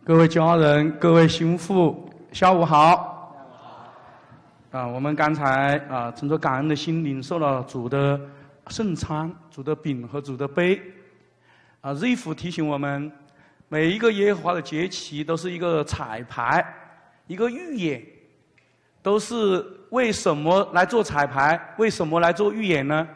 各位家人、各位心腹，下午好。我们刚才乘着感恩的心领受了主的圣餐、主的饼和主的杯。日复提醒我们，每一个耶和华的节期都是一个彩排，一个预演，都是为什么来做彩排？为什么来做预演呢？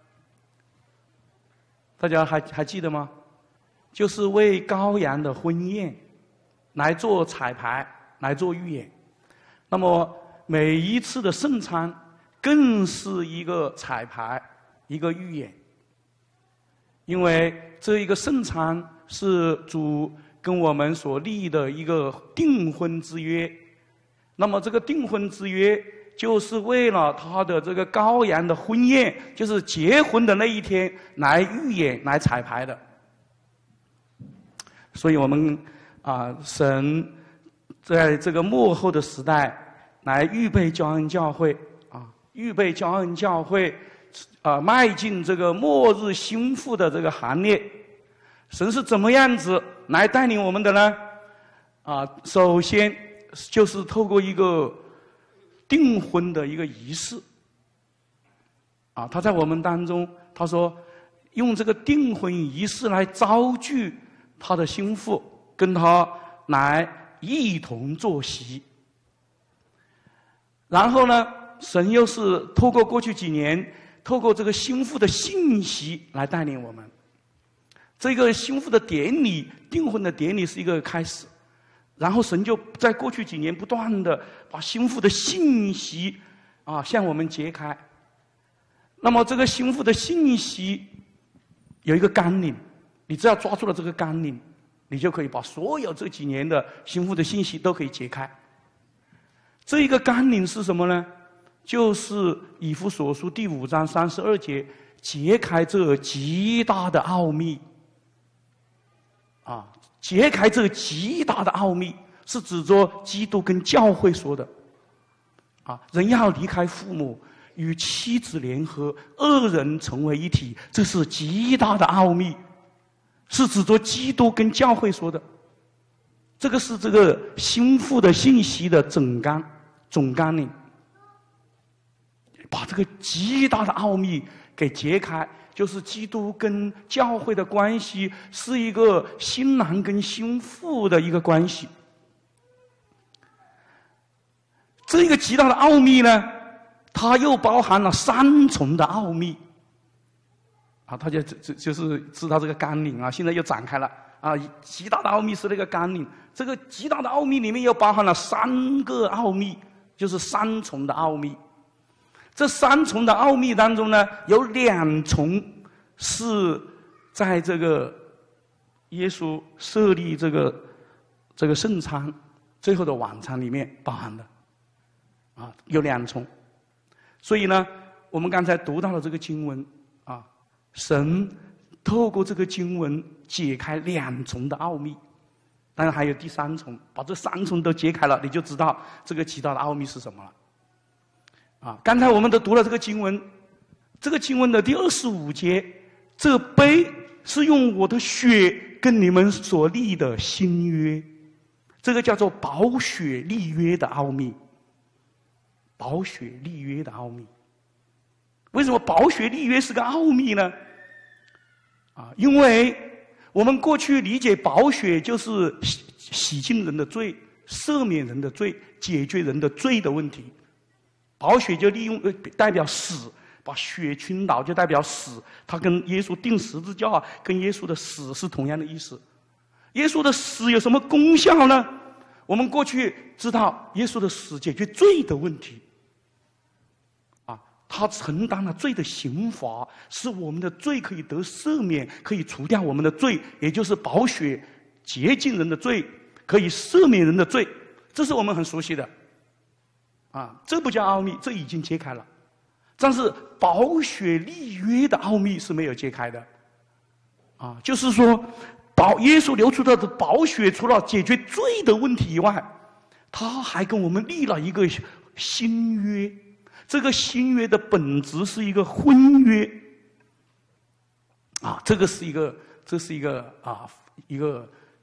大家还记得吗？就是为羔羊的婚宴来做彩排，来做预演。那么每一次的圣餐更是一个彩排，一个预演。因为这一个圣餐是主跟我们所立的一个订婚之约。那么这个订婚之约就是为了他的这个羔羊的婚宴，就是结婚的那一天来预演、来彩排的。所以我们神在这个末后的时代来预备救恩教会预备救恩教会迈进这个末日心腹的这个行列。神是怎么样子来带领我们的呢？首先就是透过一个订婚的一个仪式他在我们当中，他说用这个订婚仪式来招聚他的心腹，跟他来一同坐席。然后呢，神又是透过过去几年，透过这个心腹的信息来带领我们。这个心腹的典礼，订婚的典礼是一个开始，然后神就在过去几年不断的把心腹的信息向我们揭开。那么这个心腹的信息有一个纲领，你只要抓住了这个纲领，你就可以把所有这几年的心腹的信息都可以解开。这一个纲领是什么呢？就是以弗所书第5章32节，揭开这极大的奥秘。揭开这极大的奥秘，是指着基督跟教会说的。人要离开父母，与妻子联合，二人成为一体，这是极大的奥秘，是指着基督跟教会说的。这个是这个心腹的信息的总纲领，把这个极大的奥秘给揭开，就是基督跟教会的关系是一个新郎跟新妇的一个关系。这一个极大的奥秘呢，它又包含了3重的奥秘。他就是知道这个纲领现在又展开了极大的奥秘是那个纲领，这个极大的奥秘里面又包含了3个奥秘，就是3重的奥秘。这3重的奥秘当中呢，有2重是在这个耶稣设立这个圣餐最后的晚餐里面包含的有2重。所以呢，我们刚才读到了这个经文神透过这个经文解开2重的奥秘，当然还有第3重，把这3重都解开了，你就知道这个极大的奥秘是什么了。刚才我们都读了这个经文，这个经文的第25节，这个杯是用我的血跟你们所立的新约，这个叫做宝血立约的奥秘。宝血立约的奥秘，为什么宝血立约是个奥秘呢？因为我们过去理解宝血就是洗净人的罪、赦免人的罪、解决人的罪的问题。宝血就代表死，把血倾倒就代表死，它跟耶稣钉十字架跟耶稣的死是同样的意思。耶稣的死有什么功效呢？我们过去知道耶稣的死解决罪的问题他承担了罪的刑罚，使我们的罪可以得赦免，可以除掉我们的罪，也就是宝血洁净人的罪，可以赦免人的罪，这是我们很熟悉的这不叫奥秘，这已经揭开了。但是宝血立约的奥秘是没有揭开的就是说耶稣流出的宝血除了解决罪的问题以外，他还跟我们立了一个新约。这个新约的本质是一个婚约这是一个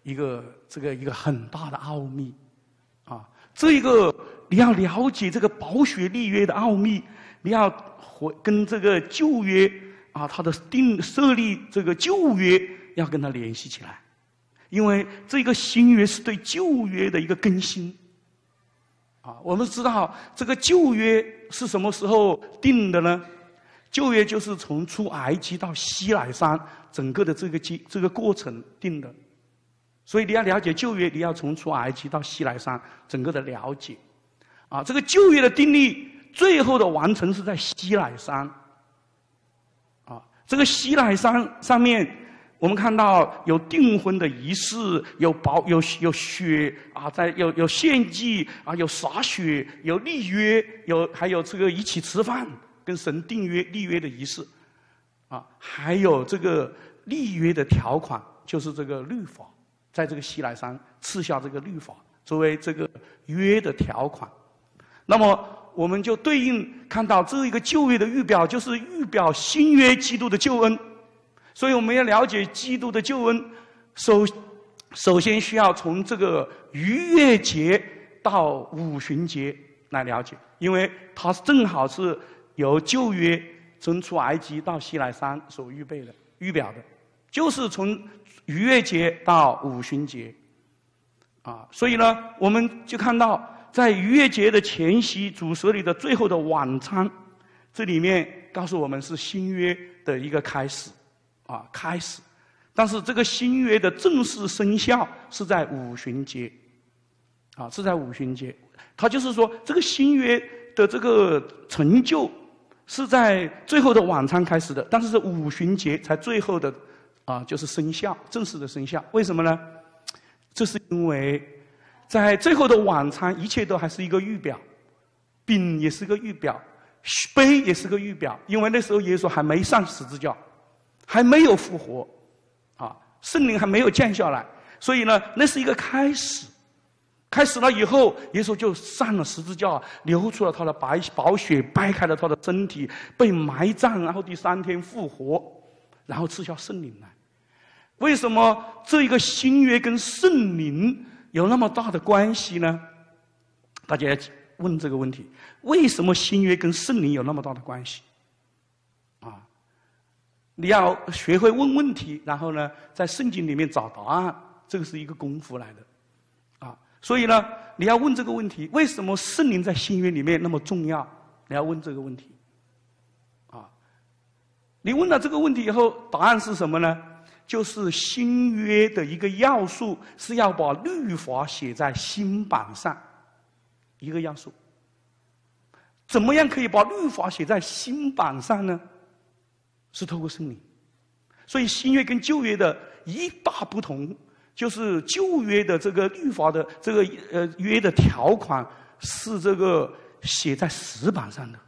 一个很大的奥秘啊。这个你要了解这个宝血立约的奥秘，你要跟这个旧约啊，它的设立这个旧约要跟它联系起来，因为这个新约是对旧约的一个更新啊。我们知道这个旧约是什么时候定的呢？旧约就是从出埃及到西乃山整个的这个过程定的。所以你要了解旧约，你要从出埃及到西乃山整个的了解啊。这个旧约的定立最后的完成是在西乃山啊。这个西乃山上面我们看到有订婚的仪式，有血啊，有献祭啊，有洒血，有立约，还有这个一起吃饭跟神立约的仪式啊，还有这个立约的条款，就是这个律法。在这个西乃山赐下这个律法作为这个约的条款，那么我们就对应看到这一个旧约的预表，就是预表新约基督的救恩。所以我们要了解基督的救恩，首先需要从这个逾越节到五旬节来了解，因为它正好是由旧约从出埃及到西乃山所预表的，就是从逾越节到五旬节啊。所以呢，我们就看到在逾越节的前夕，主设立的最后的晚餐，这里面告诉我们是新约的一个开始啊，开始。但是这个新约的正式生效是在五旬节啊，是在五旬节。它就是说，这个新约的这个成就是在最后的晚餐开始的，但是五旬节才最后的啊，就是生效，正式的生效。为什么呢？这是因为在最后的晚餐，一切都还是一个预表，饼也是个预表，杯也是个预表。因为那时候耶稣还没上十字架，还没有复活，啊，圣灵还没有降下来，所以呢，那是一个开始。开始了以后，耶稣就上了十字架，流出了他的宝血，掰开了他的身体，被埋葬，然后第3天复活，然后赐下圣灵来。为什么这一个新约跟圣灵有那么大的关系呢？大家问这个问题：为什么新约跟圣灵有那么大的关系？啊，你要学会问问题，然后呢，在圣经里面找答案，这个是一个功夫来的，啊，所以呢，你要问这个问题：为什么圣灵在新约里面那么重要？你要问这个问题，啊，你问了这个问题以后，答案是什么呢？就是新约的一个要素是要把律法写在新版上，一个要素。怎么样可以把律法写在新版上呢？是透过圣灵。所以新约跟旧约的一大不同，就是旧约的这个律法的这个约的条款是这个写在石板上的，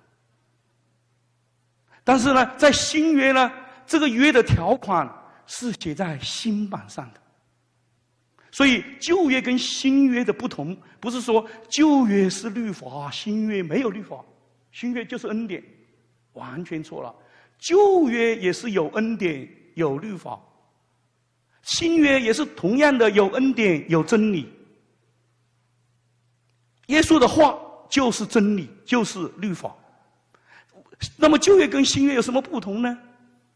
但是呢，在新约呢，这个约的条款是写在新版上的。所以旧约跟新约的不同，不是说旧约是律法，新约没有律法，新约就是恩典，完全错了。旧约也是有恩典有律法，新约也是同样的有恩典有真理。耶稣的话就是真理，就是律法。那么旧约跟新约有什么不同呢？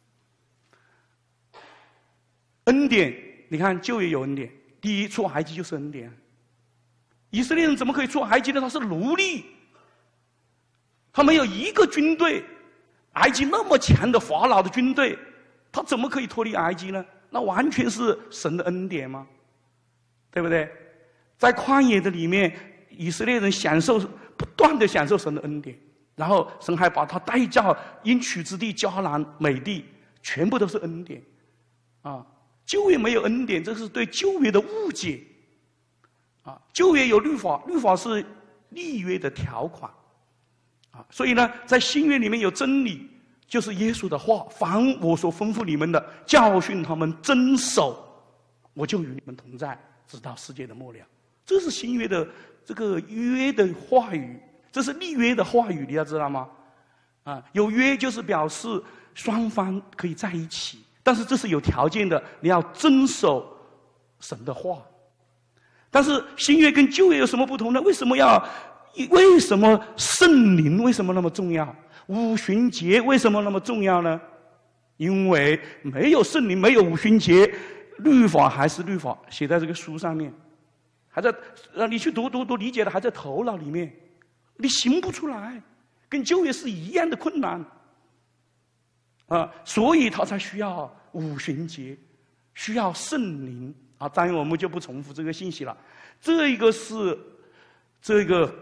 恩典，你看旧约有恩典，第一，出埃及就是恩典。以色列人怎么可以出埃及呢？他是奴隶，他没有一个军队。埃及那么强的法老的军队，他怎么可以脱离埃及呢？那完全是神的恩典吗？对不对？在旷野的里面，以色列人不断的享受神的恩典，然后神还把他带到应许之地迦南美地，全部都是恩典啊。旧约没有恩典，这是对旧约的误解啊。旧约有律法，律法是立约的条款啊。所以呢，在新约里面有真理，就是耶稣的话，凡我所吩咐你们的，教训他们遵守，我就与你们同在，直到世界的末了。这是新约的这个约的话语，这是立约的话语，你要知道吗？啊，有约就是表示双方可以在一起，但是这是有条件的，你要遵守神的话。但是新约跟旧约有什么不同呢？为什么圣灵为什么那么重要？五旬节为什么那么重要呢？因为没有圣灵，没有五旬节，律法还是律法，写在这个书上面，还在你去读理解的还在头脑里面，你行不出来，跟旧约是一样的困难啊，所以他才需要五旬节，需要圣灵啊。当然我们就不重复这个信息了。这个是这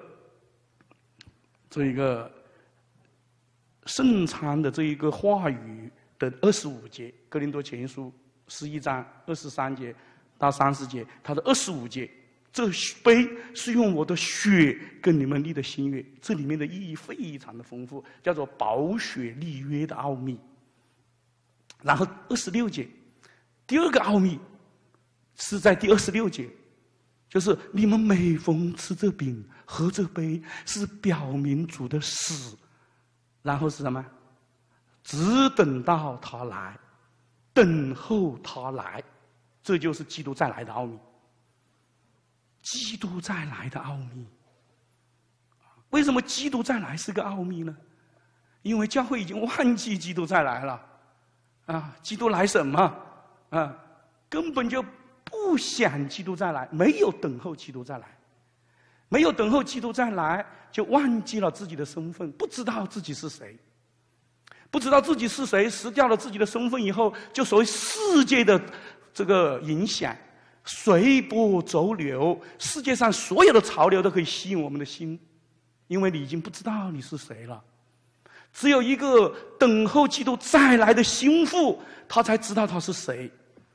个圣餐的这一个话语的25节，哥林多前书11章23节到30节，它的25节，这杯是用我的血跟你们立的新约，这里面的意义非常的丰富，叫做宝血立约的奥秘。然后26节，第二个奥秘是在第26节，就是你们每逢吃这饼喝这杯，是表明主的死。然后是什么？只等到他来，等候他来，这就是基督再来的奥秘。基督再来的奥秘，为什么基督再来是个奥秘呢？因为教会已经忘记基督再来了，啊，基督来什么？啊，根本就不想基督再来，没有等候基督再来。没有等候基督再来，就忘记了自己的身份，不知道自己是谁，不知道自己是谁，失掉了自己的身份以后，就所谓世界的这个影响，随波逐流，世界上所有的潮流都可以吸引我们的心，因为你已经不知道你是谁了。只有一个等候基督再来的心腹，他才知道他是谁，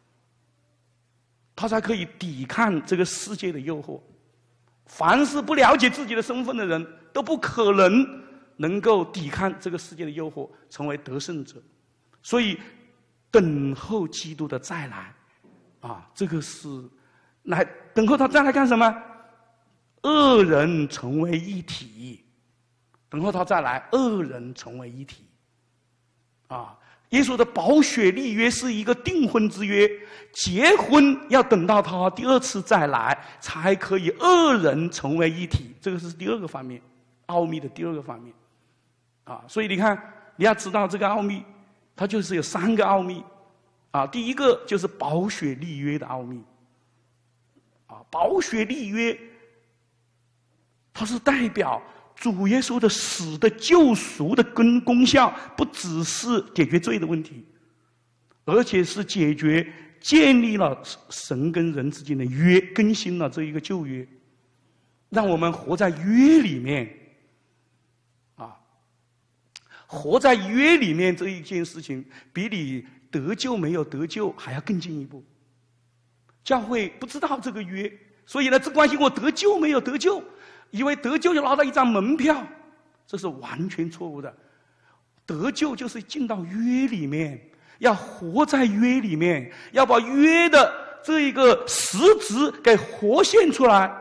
他才可以抵抗这个世界的诱惑。凡是不了解自己的身份的人，都不可能够抵抗这个世界的诱惑，成为得胜者。所以，等候基督的再来，啊，这个是来等候他再来干什么？二人成为一体，等候他再来，二人成为一体，啊。耶稣的宝血立约是一个订婚之约，结婚要等到他第二次再来，才可以二人成为一体。这个是第二个方面，奥秘的第二个方面，啊，所以你看，你要知道这个奥秘，它就是有3个奥秘，啊，第一个就是宝血立约的奥秘，啊，宝血立约，它是代表主耶稣的死的救赎的功效，不只是解决罪的问题，而且是建立了神跟人之间的约，更新了这一个旧约，让我们活在约里面，啊，活在约里面这一件事情，比你得救没有得救还要更进一步。教会不知道这个约，所以呢，只关心我得救没有得救。以为得救就拿到一张门票，这是完全错误的。得救就是进到约里面，要活在约里面，要把约的这一个实质给活现出来。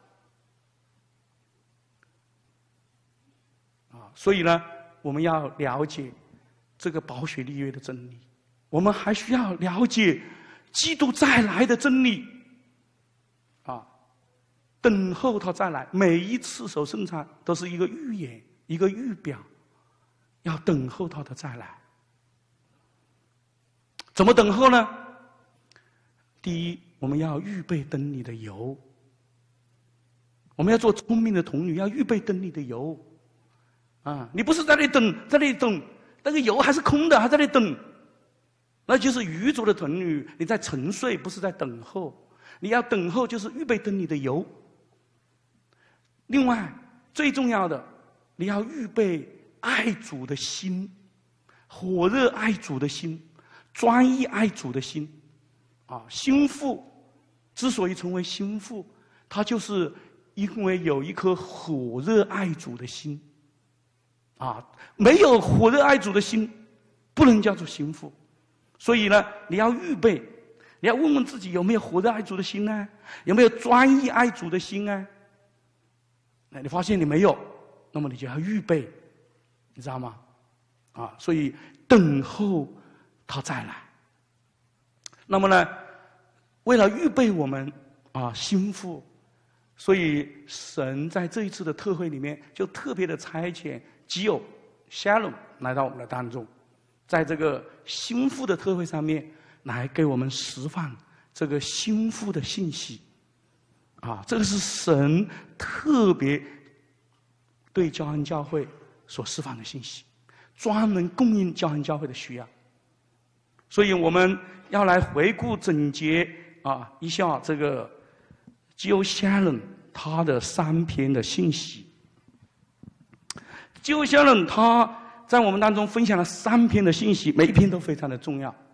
啊，所以呢，我们要了解这个宝血立约的真理，我们还需要了解基督再来的真理。等候他再来，每一次守圣餐都是一个预言，一个预表，要等候他的再来。怎么等候呢？第一，我们要预备灯里的油，我们要做聪明的童女，要预备灯里的油。啊，你不是在那里等，在那里等，那个油还是空的，还在那里等，那就是愚拙的童女，你在沉睡，不是在等候。你要等候，就是预备灯里的油。另外，最重要的，你要预备爱主的心，火热爱主的心，专一爱主的心。啊，心腹之所以成为心腹，他就是因为有一颗火热爱主的心。啊，没有火热爱主的心，不能叫做心腹。所以呢，你要预备，你要问问自己有没有火热爱主的心呢？有没有专一爱主的心呢？那你发现你没有，那么你就要预备，你知道吗？啊，所以等候他再来。那么呢， 为了预备我们心腹，所以神在这一次的特会里面就特别的差遣基友夏伦来到我们的当中，在这个心腹的特会上面来给我们释放这个心腹的信息。这个是神特别对教恩教会所释放的信息，专门供应教恩教会的需要。所以我们要来回顾总结一下这个基友夏伦他的3篇的信息。基友夏伦他在我们当中分享了3篇的信息，每一篇都非常的重要。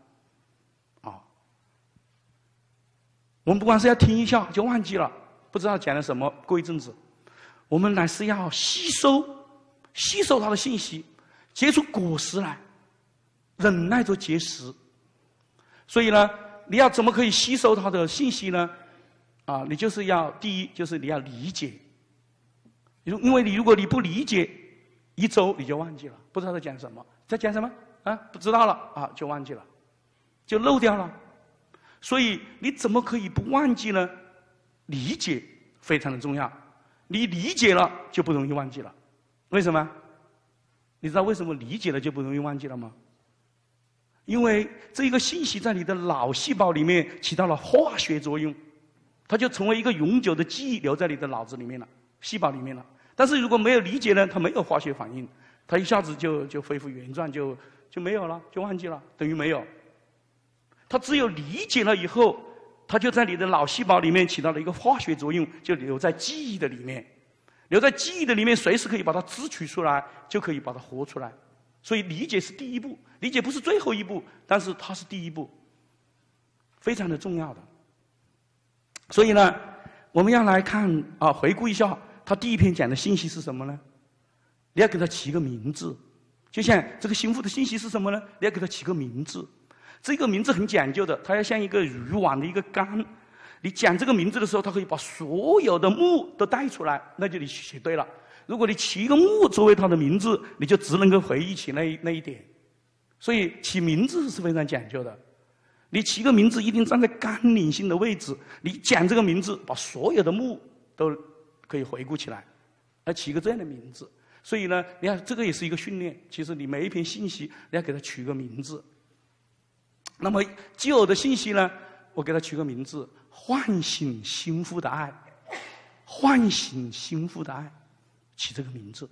我们不光是要听一下就忘记了，不知道讲了什么，过一阵子，我们乃是要吸收他的信息，结出果实来，忍耐着结实。所以呢，你要怎么可以吸收他的信息呢？你就是要第一，就是你要理解。因为如果你不理解，1周你就忘记了，不知道在讲什么，在讲什么不知道了就忘记了，就漏掉了。所以你怎么可以不忘记呢？理解非常的重要，你理解了就不容易忘记了。为什么？你知道为什么理解了就不容易忘记了吗？因为这一个信息在你的脑细胞里面起到了化学作用，它就成为一个永久的记忆留在你的脑子里面了，细胞里面了。但是如果没有理解呢，它没有化学反应，它一下子就恢复原状，就没有了，就忘记了，等于没有。它只有理解了以后，它就在你的脑细胞里面起到了一个化学作用，就留在记忆的里面，留在记忆的里面，随时可以把它支取出来，就可以把它活出来。所以理解是第一步，理解不是最后一步，但是它是第一步，非常的重要的。所以呢，我们要来看回顾一下他第1篇讲的信息是什么呢？你要给他起一个名字，就像这个心腹的信息是什么呢？你要给他起个名字。这个名字很讲究的，它要像一个渔网的一个竿。你讲这个名字的时候，它可以把所有的木都带出来，那就你写对了。如果你起一个木作为它的名字，你就只能够回忆起那一点。所以起名字是非常讲究的。你起个名字一定站在纲领性的位置，你讲这个名字，把所有的木都可以回顾起来，来起一个这样的名字。所以呢，你看这个也是一个训练。其实你每一篇信息，你要给它取个名字。那么基友的信息呢，我给它取个名字：唤醒心腹的爱。唤醒心腹的爱，起这个名字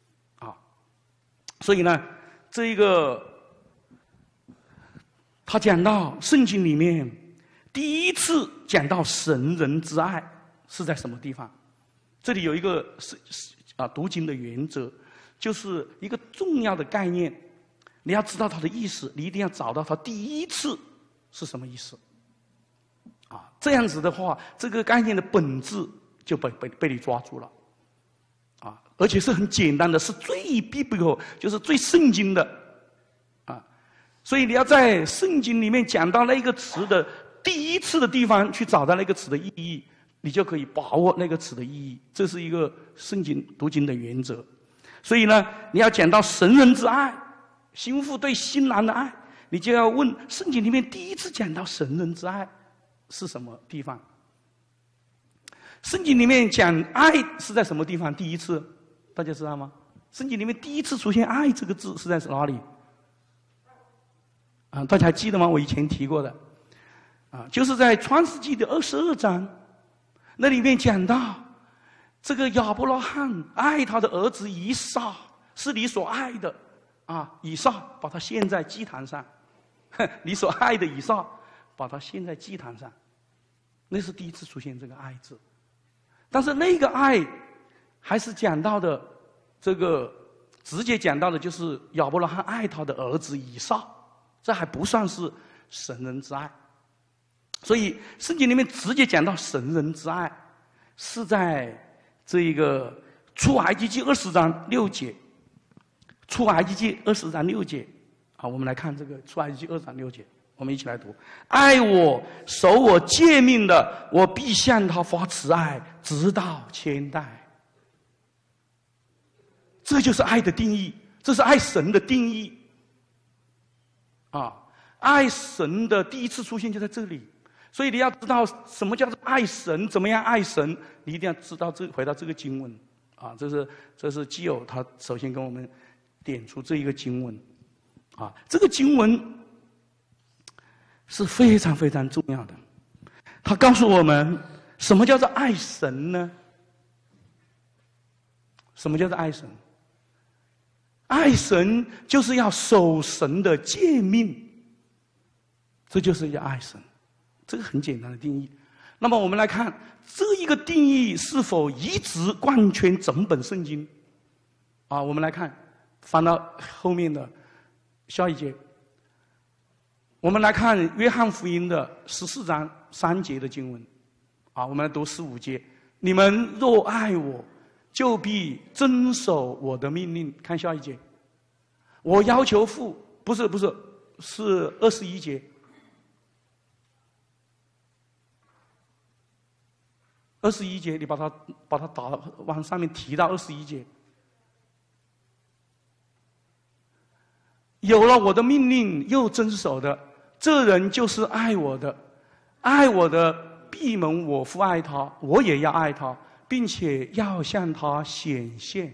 所以呢，这一个他讲到圣经里面第一次讲到神人之爱是在什么地方？这里有一个读经的原则，就是一个重要的概念，你要知道它的意思，你一定要找到它第一次是什么意思这样子的话，这个概念的本质就被你抓住了而且是很简单的，是最必不可，就是最圣经的所以你要在圣经里面讲到那个词的第一次的地方去找到那个词的意义，你就可以把握那个词的意义。这是一个圣经读经的原则。所以呢，你要讲到神人之爱，心腹对新郎的爱，你就要问圣经里面第一次讲到神人之爱是什么地方？圣经里面讲爱是在什么地方？第一次大家知道吗？圣经里面第一次出现爱这个字是在哪里？大家还记得吗？我以前提过的就是在创世纪的22章，那里面讲到这个亚伯拉罕爱他的儿子以撒，是你所爱的以撒把他献在祭坛上，你所爱的以撒把他献在祭坛上，那是第一次出现这个爱字。但是那个爱还是讲到的这个直接讲到的就是亚伯拉罕爱他的儿子以撒，这还不算是神人之爱。所以圣经里面直接讲到神人之爱是在这一个出埃及记20章6节。出埃及记20章6节我们来看这个出埃及记20章6节，我们一起来读：爱我守我诫命的，我必向他发慈爱，直到千代。这就是爱的定义，这是爱神的定义爱神的第一次出现就在这里。 所以你要知道什么叫做爱神，怎么样爱神，你一定要知道回到这个经文啊，这是基友他首先跟我们点出这一个经文啊，这个经文是非常非常重要的，他告诉我们什么叫做爱神呢？什么叫做爱神？爱神就是要守神的诫命，这就是要爱神。这个很简单的定义。那么我们来看这一个定义是否一直贯穿整本圣经啊？我们来看，翻到后面的下一节，我们来看约翰福音的14章3节的经文啊，我们来读15节。你们若爱我，就必遵守我的命令。看下一节，我要求父，不是，是21节。21节，你把它打往上面提到21节。有了我的命令又遵守的，这人就是爱我的。爱我的必蒙我父爱他，我也要爱他，并且要向他显现。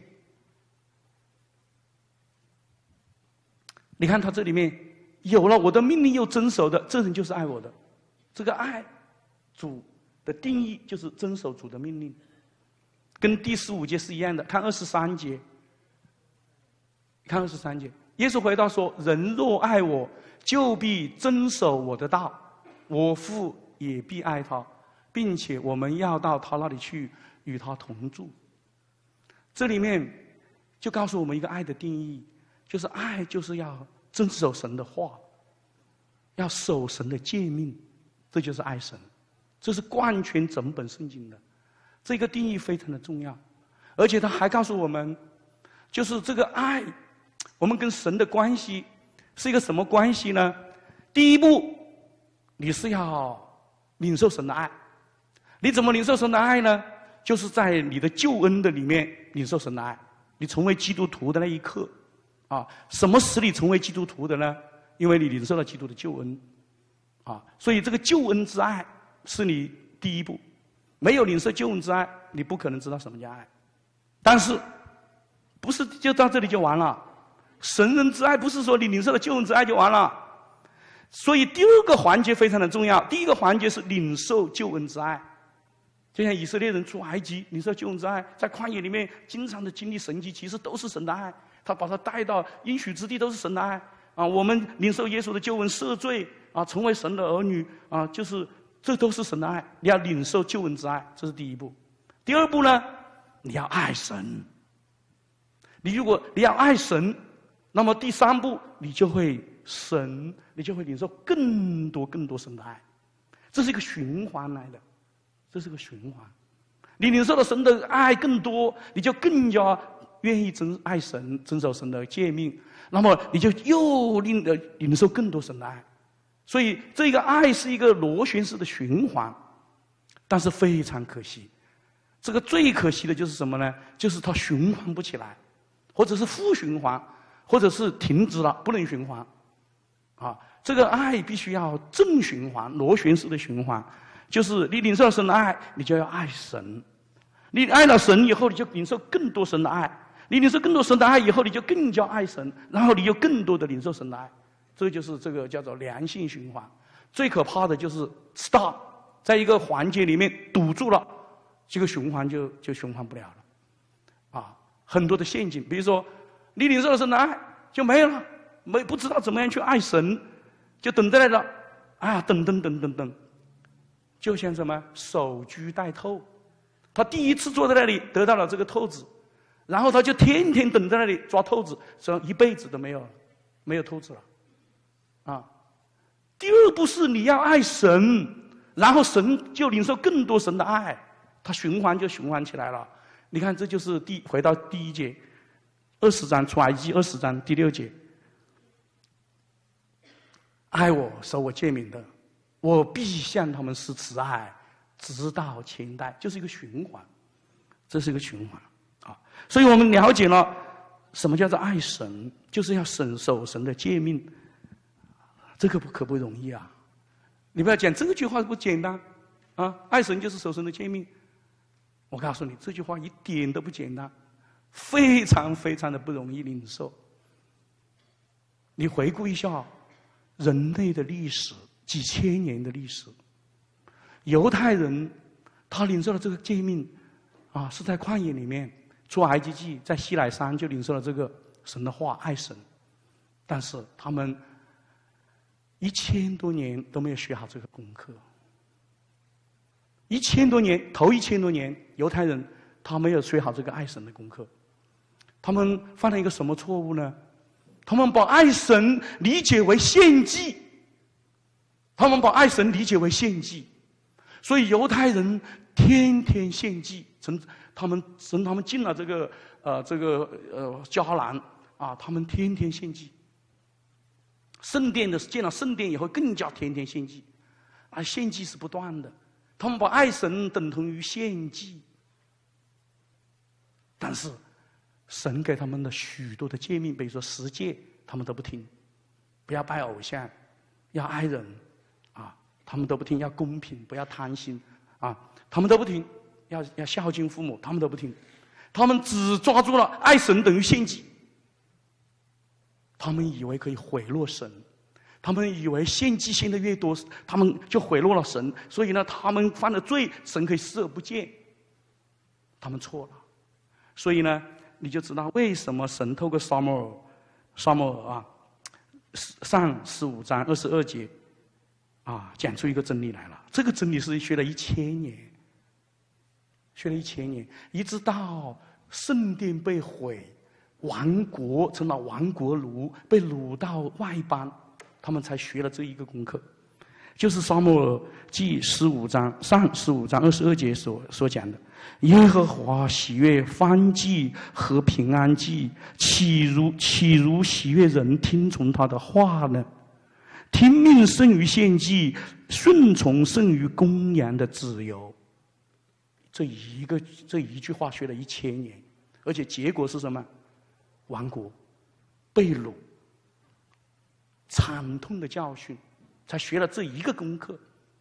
你看他这里面有了我的命令又遵守的，这人就是爱我的。这个爱主的定义就是遵守主的命令，跟第15节是一样的。看23节，看23节，耶稣回答说：“人若爱我，就必遵守我的道，我父也必爱他，并且我们要到他那里去，与他同住。”这里面就告诉我们一个爱的定义，就是爱就是要遵守神的话，要守神的诫命，这就是爱神。这是贯穿整本圣经的，这个定义非常的重要。而且他还告诉我们，就是这个爱，我们跟神的关系是一个什么关系呢？第一步，你是要领受神的爱。你怎么领受神的爱呢？就是在你的救恩的里面领受神的爱。你成为基督徒的那一刻啊，什么使你成为基督徒的呢？因为你领受了基督的救恩啊，所以这个救恩之爱是你第一步。没有领受救恩之爱，你不可能知道什么叫爱。但是不是就到这里就完了？神人之爱不是说你领受了救恩之爱就完了。所以第二个环节非常的重要。第一个环节是领受救恩之爱，就像以色列人出埃及领受救恩之爱，在旷野里面经常的经历神迹奇事，都是神的爱。他把他带到应许之地，都是神的爱啊。我们领受耶稣的救恩赦罪啊，成为神的儿女啊，就是这都是神的爱。你要领受救恩之爱，这是第一步。第二步呢，你要爱神。如果你要爱神，那么第三步你就会领受更多神的爱。这是一个循环来的，这是个循环。你领受了神的爱更多，你就更加愿意爱神，遵守神的诫命，那么你就又领受更多神的爱。所以这个爱是一个螺旋式的循环，但是非常可惜，这个最可惜的就是什么呢？就是它循环不起来，或者是负循环，或者是停止了，不能循环啊。这个爱必须要正循环，螺旋式的循环，就是你领受神的爱，你就要爱神。你爱了神以后，你就领受更多神的爱。你领受更多神的爱以后，你就更加爱神，然后你就更多的领受神的爱。这就是这个叫做良性循环。最可怕的就是 stop， 在一个环节里面堵住了，这个循环就循环不了了。啊，很多的陷阱，比如说你领受了神的爱就没有了，不知道怎么样去爱神，就等在那了啊，等，就像什么守株待兔。他第一次坐在那里得到了这个兔子，然后他就天天等在那里抓兔子，所以一辈子都没有兔子了。啊，第二步是你要爱神，然后神就领受更多神的爱，它循环就循环起来了。你看，这就是回到第一节，20章出埃及20章第6节，爱我守我诫命的，我必向他们施慈爱，直到千代，就是一个循环，这是一个循环啊。所以我们了解了什么叫做爱神，就是要守神的诫命。这个可不容易啊！ 你不要讲这句话不简单啊！爱神就是守神的诫命。我告诉你，这句话一点都不简单，非常非常的不容易领受。你回顾一下人类的历史，几千年的历史，犹太人他领受了这个诫命啊，是在旷野里面出埃及记，在西乃山就领受了这个神的话，爱神。但是他们1000多年都没有学好这个功课。头1000多年，犹太人他没有学好这个爱神的功课。他们犯了一个什么错误呢？他们把爱神理解为献祭。所以犹太人天天献祭，他们进了这个迦南啊，他们天天献祭。建了圣殿以后，更加天天献祭，而献祭是不断的。他们把爱神等同于献祭，但是神给他们的许多的诫命，比如说10诫，他们都不听。不要拜偶像，要爱人啊，他们都不听。要公平，不要贪心啊，他们都不听。要孝敬父母，他们都不听。他们只抓住了爱神等于献祭，他们以为可以贿赂神，他们以为献祭献的越多，他们就贿赂了神，所以呢，他们犯了罪，神可以视而不见。他们错了，所以呢，你就知道为什么神透过撒母耳啊，上15章22节啊，讲出一个真理来了。这个真理是学了1000年，一直到圣殿被毁，亡国成了亡国奴，被掳到外邦，他们才学了这一个功课，就是撒母耳记15章22节所讲的：耶和华喜悦燔祭和平安祭，岂如喜悦人听从他的话呢？听命胜于献祭，顺从胜于公羊的自由。这一句话学了1000年，而且结果是什么？亡国、被掳、惨痛的教训，才学了这一个功课。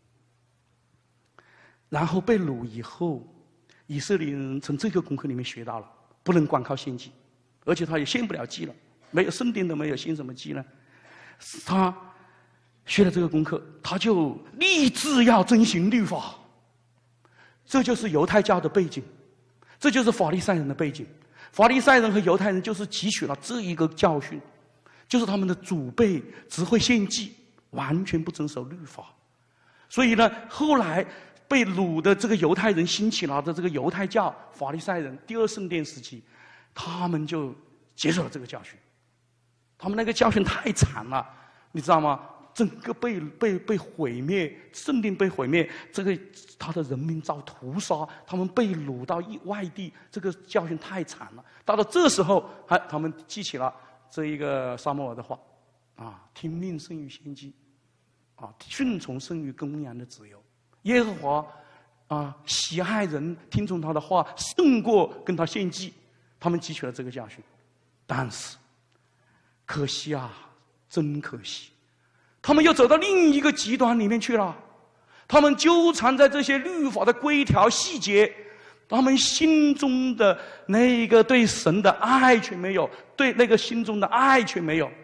然后被掳以后，以色列人从这个功课里面学到了，不能光靠献祭，而且他也献不了祭了，没有圣殿都没有，献什么祭呢？他学了这个功课，他就立志要遵行律法。这就是犹太教的背景，这就是法利赛人的背景。法利赛人和犹太人就是汲取了这一个教训，就是他们的祖辈只会献祭，完全不遵守律法。所以呢，后来被掳的这个犹太人兴起了的这个犹太教，法利赛人第2圣殿时期，他们就接受了这个教训。他们那个教训太惨了，你知道吗？整个被毁灭，圣殿被毁灭，这个他的人民遭屠杀，他们被掳到外地，这个教训太惨了。到了这时候，他们记起了这一个撒母耳的话，啊，听命胜于献祭，啊，顺从胜于公羊的自由。耶和华啊，喜爱人听从他的话，胜过跟他献祭。他们汲取了这个教训，但是可惜啊，真可惜。他们又走到另一个极端里面去了，他们纠缠在这些律法的规条细节，他们心中的那个对神的爱却没有，对那个心中的爱却没有。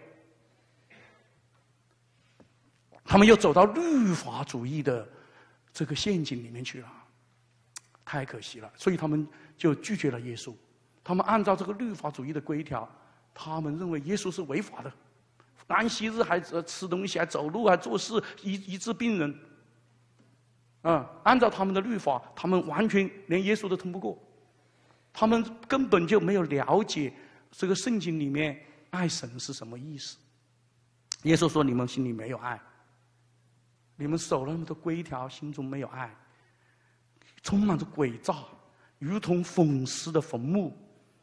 他们又走到律法主义的这个陷阱里面去了，太可惜了。所以他们就拒绝了耶稣。他们按照这个律法主义的规条，他们认为耶稣是违法的。安息日还吃东西，还走路，还做事，医治病人。按照他们的律法，他们完全连耶稣都通不过。他们根本就没有了解这个圣经里面爱神是什么意思。耶稣说：“你们心里没有爱，你们守了那么多规条，心中没有爱，充满着诡诈，如同粉饰的坟墓。”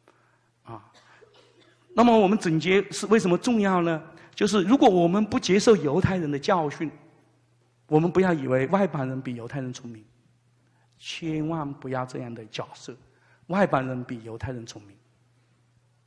那么我们整节是为什么重要呢？就是如果我们不接受犹太人的教训，我们不要以为外邦人比犹太人聪明，千万不要这样的假设，外邦人比犹太人聪明。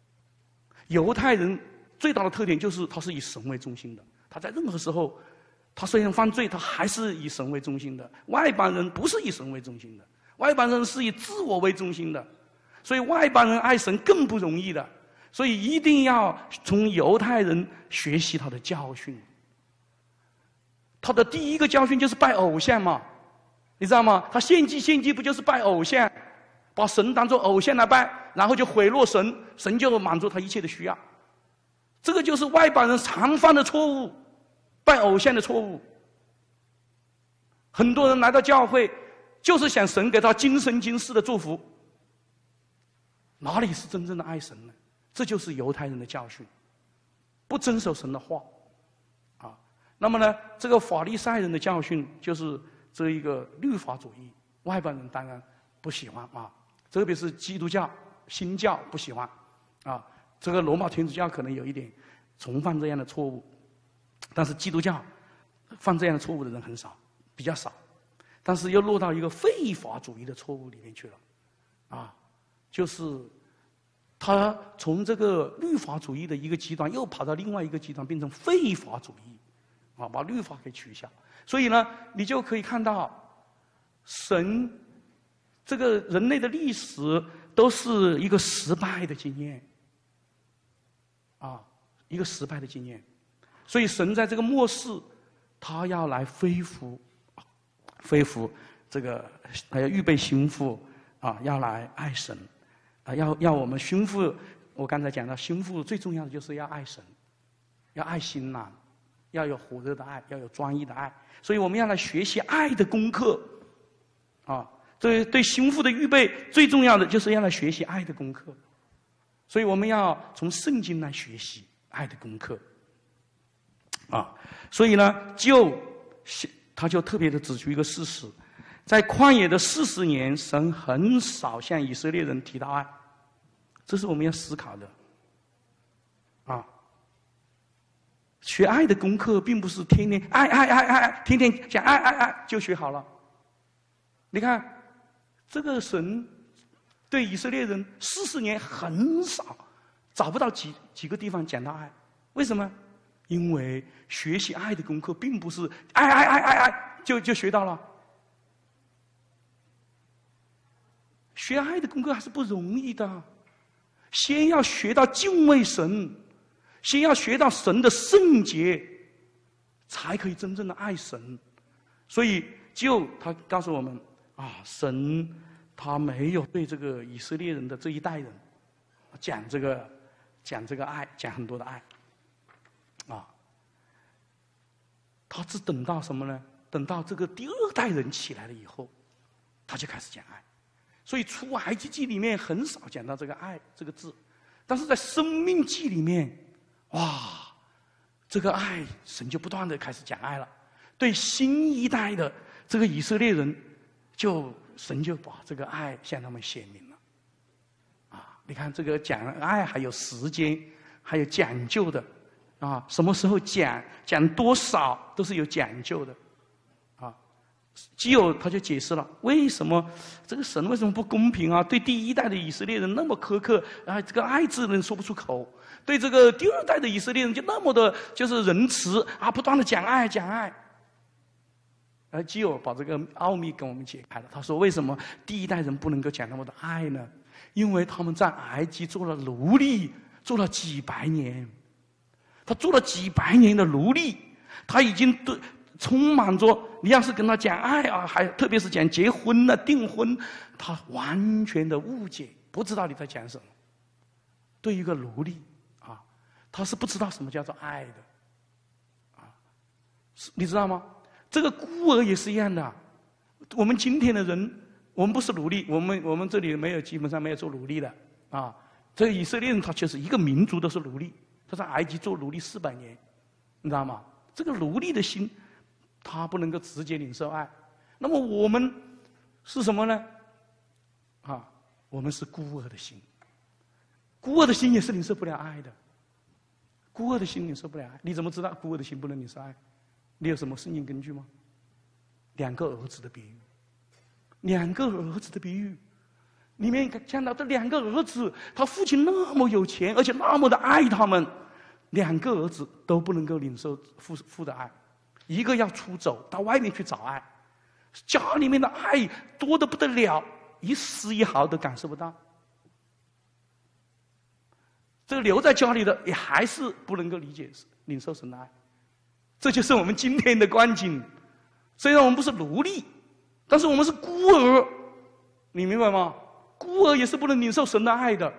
犹太人最大的特点就是他是以神为中心的，他在任何时候他虽然犯罪，他还是以神为中心的。外邦人不是以神为中心的，外邦人是以自我为中心的，所以外邦人爱神更不容易的。所以一定要从犹太人学习他的教训。他的第一个教训就是拜偶像嘛，你知道吗？他献祭不就是拜偶像，把神当作偶像来拜，然后就毁落神，神就满足他一切的需要。这个就是外邦人常犯的错误，拜偶像的错误。很多人来到教会，就是想神给他今生今世的祝福，哪里是真正的爱神呢？这就是犹太人的教训，不遵守神的话，啊，那么呢，这个法利赛人的教训就是这一个律法主义，外邦人当然不喜欢啊，特别是基督教、新教不喜欢，啊，这个罗马天主教可能有一点重犯这样的错误，但是基督教犯这样的错误的人很少，比较少，但是又落到一个废法主义的错误里面去了，啊，就是他从这个律法主义的一个极端又跑到另外一个极端，变成废法主义，啊，把律法给取消。所以呢，你就可以看到，神这个人类的历史都是一个失败的经验，啊，一个失败的经验。所以神在这个末世，他要来恢复这个，还要预备心腹啊，要来爱神。啊，要我们心腹，我刚才讲到，心腹最重要的就是要爱神，要爱新郎，要有火热的爱，要有专一的爱。所以我们要来学习爱的功课，啊，对心腹的预备最重要的就是要来学习爱的功课。所以我们要从圣经来学习爱的功课，啊，所以呢，他就特别的指出一个事实。在旷野的40年，神很少向以色列人提到爱，这是我们要思考的。啊，学爱的功课并不是天天爱，天天讲爱就学好了。你看，这个神对以色列人40年很少，找不到几个地方讲到爱，为什么？因为学习爱的功课并不是爱就学到了。学爱的功课还是不容易的，先要学到敬畏神，先要学到神的圣洁，才可以真正的爱神。所以他告诉我们啊，神他没有对这个以色列人的这一代人讲这个爱，讲很多的爱，啊，他只等到什么呢？等到这个第2代人起来了以后，他就开始讲爱。所以出埃及记里面很少讲到这个爱这个字，但是在生命记里面，哇，这个爱神就不断的开始讲爱了。对新一代的这个以色列人，神就把这个爱向他们显明了。啊，你看这个讲爱还有时间，还有讲究的，啊，什么时候讲多少都是有讲究的。基友他就解释了，为什么这个神为什么不公平啊？对第1代的以色列人那么苛刻啊，这个爱字人说不出口；对这个第2代的以色列人就那么的，就是仁慈啊，不断的讲爱。而基友把这个奥秘跟我们解开了。他说，为什么第1代人不能够讲那么的爱呢？因为他们在埃及做了奴隶，做了几百年，他做了几百年的奴隶，他已经充满着，你要是跟他讲爱啊，还特别是讲结婚了、订婚，他完全的误解，不知道你在讲什么。对一个奴隶啊，他是不知道什么叫做爱的，啊，你知道吗？这个孤儿也是一样的。我们今天的人，我们不是奴隶，我们这里基本上没有做奴隶的啊。这个以色列人他就是一个民族都是奴隶，他在埃及做奴隶400年，你知道吗？这个奴隶的心，他不能够直接领受爱。那么我们是什么呢？啊，我们是孤儿的心。孤儿的心也是领受不了爱的。孤儿的心领受不了爱，你怎么知道孤儿的心不能领受爱？你有什么圣经根据吗？2个儿子的比喻，2个儿子的比喻，里面看到这2个儿子，他父亲那么有钱，而且那么的爱他们，2个儿子都不能够领受父的爱。 一个要出走到外面去找爱，家里面的爱多得不得了，一丝一毫都感受不到。这个留在家里的也还是不能够理解领受神的爱，这就是我们今天的光景。虽然我们不是奴隶，但是我们是孤儿，你明白吗？孤儿也是不能领受神的爱的。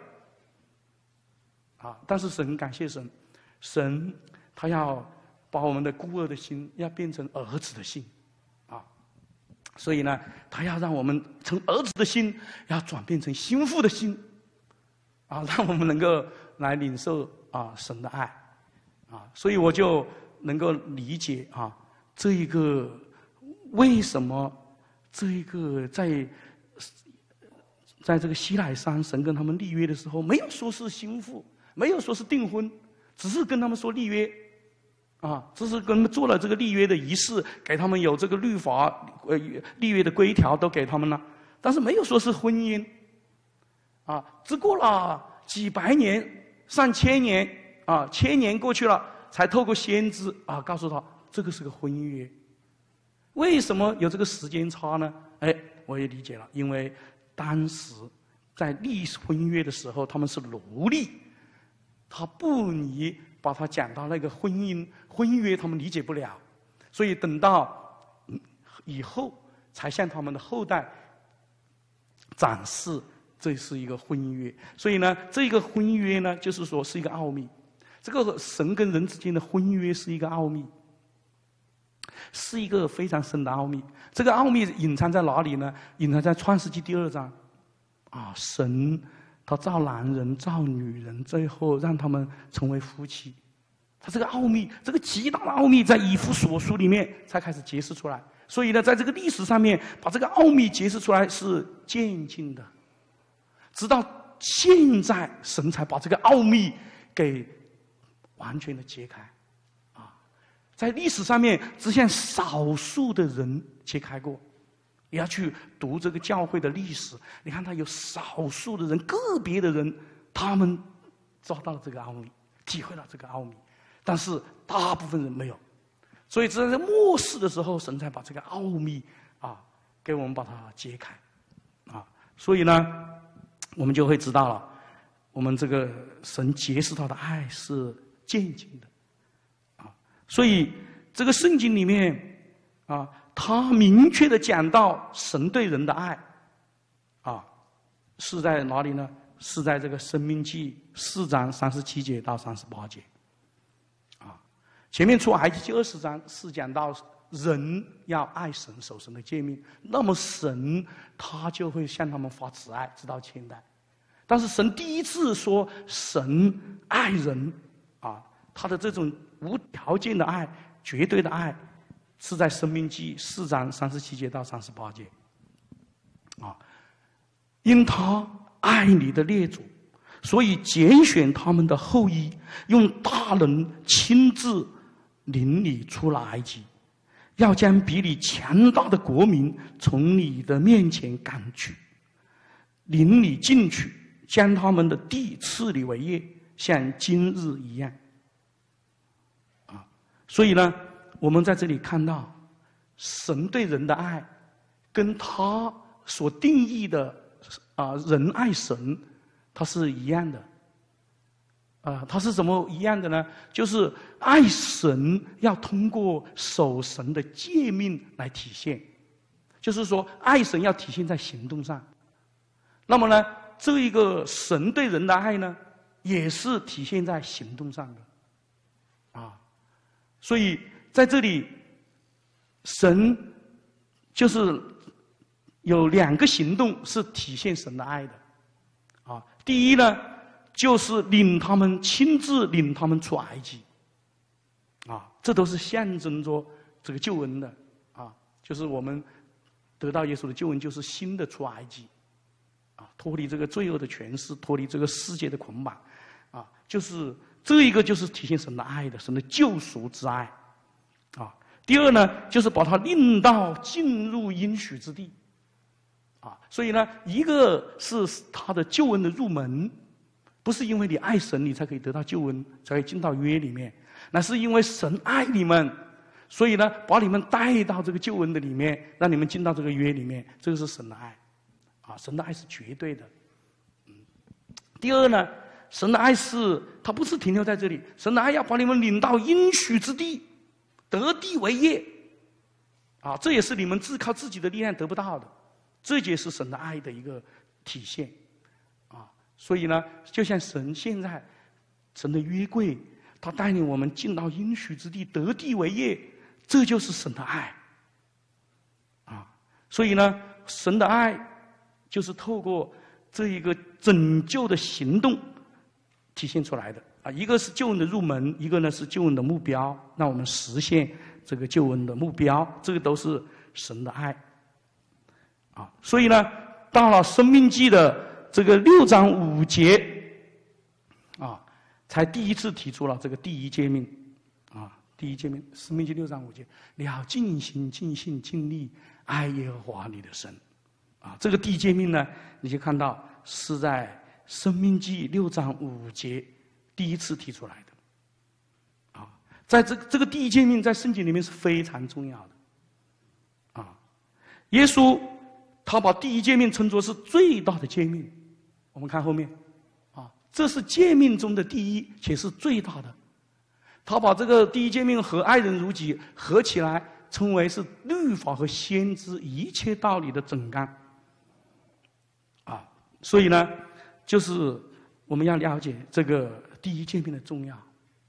但是神，感谢神，神他要把我们的孤儿的心要变成儿子的心，所以呢，他要让我们从儿子的心要转变成心腹的心，让我们能够来领受神的爱，所以我就能够理解这一个为什么这一个在这个西乃山神跟他们立约的时候，没有说是心腹，没有说是订婚，只是跟他们说立约，只是跟他们做了这个立约的仪式，给他们有这个律法立约的规条都给他们了，但是没有说是婚姻，只过了几百年、上千年千年过去了，才透过先知告诉他这个是个婚约。为什么有这个时间差呢？我也理解了，因为当时在立婚约的时候，他们是奴隶，他不宜把他讲到那个婚约，他们理解不了，所以等到以后才向他们的后代展示这是一个婚约。所以呢，这个婚约呢，就是说是一个奥秘。这个神跟人之间的婚约是一个奥秘，是一个非常深的奥秘。这个奥秘隐藏在哪里呢？隐藏在创世纪第2章。神他造男人造女人，最后让他们成为夫妻。他这个奥秘，这个极大的奥秘，在以弗所书里面才开始揭示出来。所以呢，在这个历史上面，把这个奥秘揭示出来是渐进的，直到现在，神才把这个奥秘给完全的揭开。在历史上面，只向少数的人揭开过。你要去读这个教会的历史，你看他有少数的人、个别的人，他们抓到了这个奥秘，体会到这个奥秘，但是大部分人没有。所以只有在末世的时候，神才把这个奥秘给我们把它揭开。所以呢，我们就会知道了，我们这个神揭示他的爱是渐进的。所以这个圣经里面他明确的讲到神对人的爱是在哪里呢？是在这个申命记4章37节到38节。前面出埃及记20章是讲到人要爱神，守神的诫命，那么神他就会向他们发慈爱，直到千代。但是神第一次说神爱人他的这种无条件的爱、绝对的爱，是在申命记4章37节到38节。因他爱你的列祖，所以拣选他们的后裔，用大能亲自领你出了埃及，要将比你强大的国民从你的面前赶去，领你进去，将他们的地赐你为业，像今日一样。所以呢，我们在这里看到神对人的爱跟他所定义的人爱神，它是一样的。它是怎么一样的呢？就是爱神要通过守神的诫命来体现，就是说爱神要体现在行动上。那么呢，这一个神对人的爱呢，也是体现在行动上的。所以在这里，神就是有2个行动是体现神的爱的。第一呢，就是亲自领他们出埃及。这都是象征着这个救恩的。就是我们得到耶稣的救恩，就是新的出埃及。脱离这个罪恶的权势，脱离这个世界的捆绑。就是这一个就是体现神的爱的，神的救赎之爱。第二呢，就是把他领到进入应许之地。所以呢，一个是他的救恩的入门，不是因为你爱神你才可以得到救恩，才可以进到约里面，那是因为神爱你们， 所以呢，把你们带到这个救恩的里面，让你们进到这个约里面，这个是神的爱，啊，神的爱是绝对的。第二呢，神的爱是它不是停留在这里，神的爱要把你们领到应许之地，得地为业，啊，这也是你们自靠自己的力量得不到的，这也是神的爱的一个体现，啊，所以呢，就像神现在，神的约柜，他带领我们进到应许之地，得地为业。这就是神的爱，啊，所以呢，神的爱就是透过这一个拯救的行动体现出来的啊。一个是救恩的入门，一个呢是救恩的目标，让我们实现这个救恩的目标，这个都是神的爱，啊。所以呢，到了申命记的这个6章5节，啊，才第一次提出了这个第一诫命，啊。第一诫命，申命记6章5节，你要尽心、尽性、尽力爱耶和华你的神，啊，这个第一诫命呢，你就看到是在申命记6章5节第一次提出来的，啊，在这个第一诫命在圣经里面是非常重要的，啊，耶稣他把第一诫命称作是最大的诫命，我们看后面，啊，这是诫命中的第一，且是最大的。他把这个第一诫命和爱人如己合起来，称为是律法和先知一切道理的总纲。啊，所以呢，就是我们要了解这个第一诫命的重要。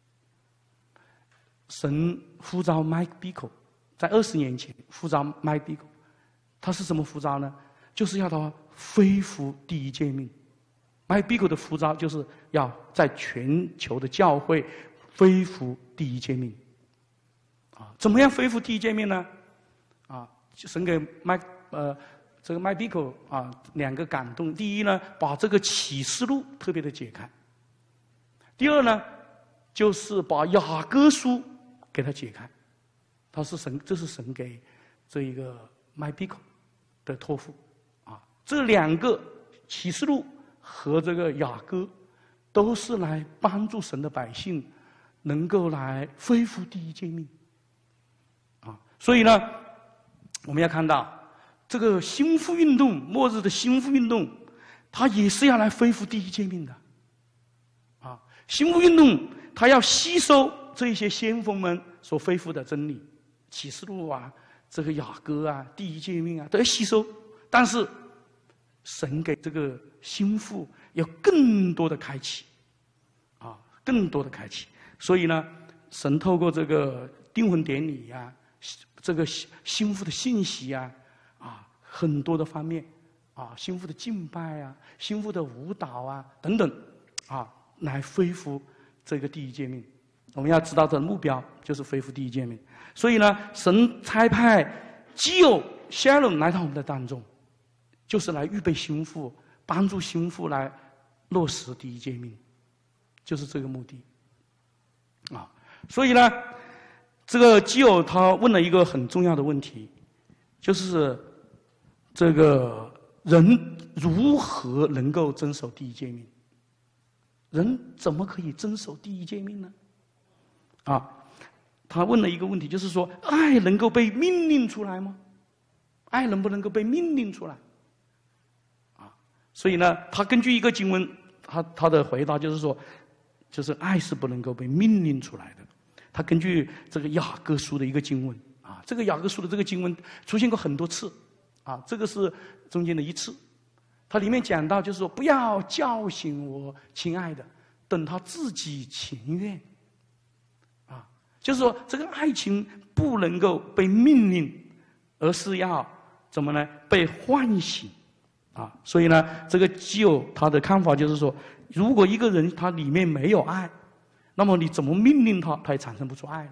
神呼召 Mike Bickle， 在20年前呼召 Mike Bickle， 他是什么呼召呢？就是要他恢复第一诫命。Mike Bickle 的呼召就是要在全球的教会恢复第一诫命，啊，怎么样恢复第一诫命呢？啊，神给这个麦比口啊2个感动。第一呢，把这个启示录特别的解开；第二呢，就是把雅歌书给他解开。这是神给这一个麦比口的托付啊。这2个启示录和这个雅歌，都是来帮助神的百姓能够来恢复第一诫命，啊，所以呢，我们要看到这个新复运动，末日的新复运动，它也是要来恢复第一诫命的，啊，新复运动它要吸收这些先锋们所恢复的真理，启示录啊，这个雅歌啊，第一诫命啊，都要吸收，但是神给这个新复有更多的开启，啊，更多的开启。所以呢，神透过这个订婚典礼呀，这个新妇的信息呀，啊，很多的方面，啊，新妇的敬拜啊，新妇的舞蹈啊等等，啊，来恢复这个第一诫命。我们要知道的目标就是恢复第一诫命。所以呢，神差派基友Sharon来到我们的当中，就是来预备新妇，帮助新妇来落实第一诫命，就是这个目的。啊，所以呢，这个基友他问了一个很重要的问题，就是这个人如何能够遵守第一诫命？人怎么可以遵守第一诫命呢？啊，他问了一个问题，就是说，爱能够被命令出来吗？爱能不能够被命令出来？啊，所以呢，他根据一个经文，他的回答就是说，就是爱是不能够被命令出来的。他根据这个雅各书的一个经文啊，这个雅各书的这个经文出现过很多次啊，这个是中间的一次。它里面讲到就是说，不要叫醒我亲爱的，等他自己情愿。啊，就是说这个爱情不能够被命令，而是要怎么呢？被唤醒。啊，所以呢，这个基友他的看法就是说，如果一个人他里面没有爱，那么你怎么命令他，他也产生不出爱来。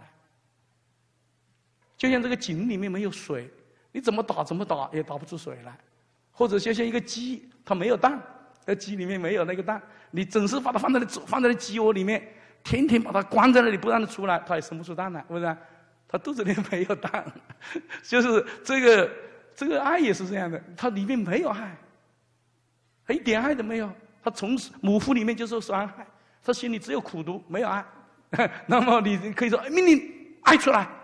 就像这个井里面没有水，你怎么打也打不出水来。或者就像一个鸡，它没有蛋，鸡里面没有那个蛋，你总是把它放在那鸡窝里面，天天把它关在那里不让它出来，它也生不出蛋来，是不是？它肚子里面没有蛋，就是这个爱也是这样的，它里面没有爱。他一点爱都没有，他从母腹里面就受伤害，他心里只有苦毒，没有爱。那么你可以说命令爱出来，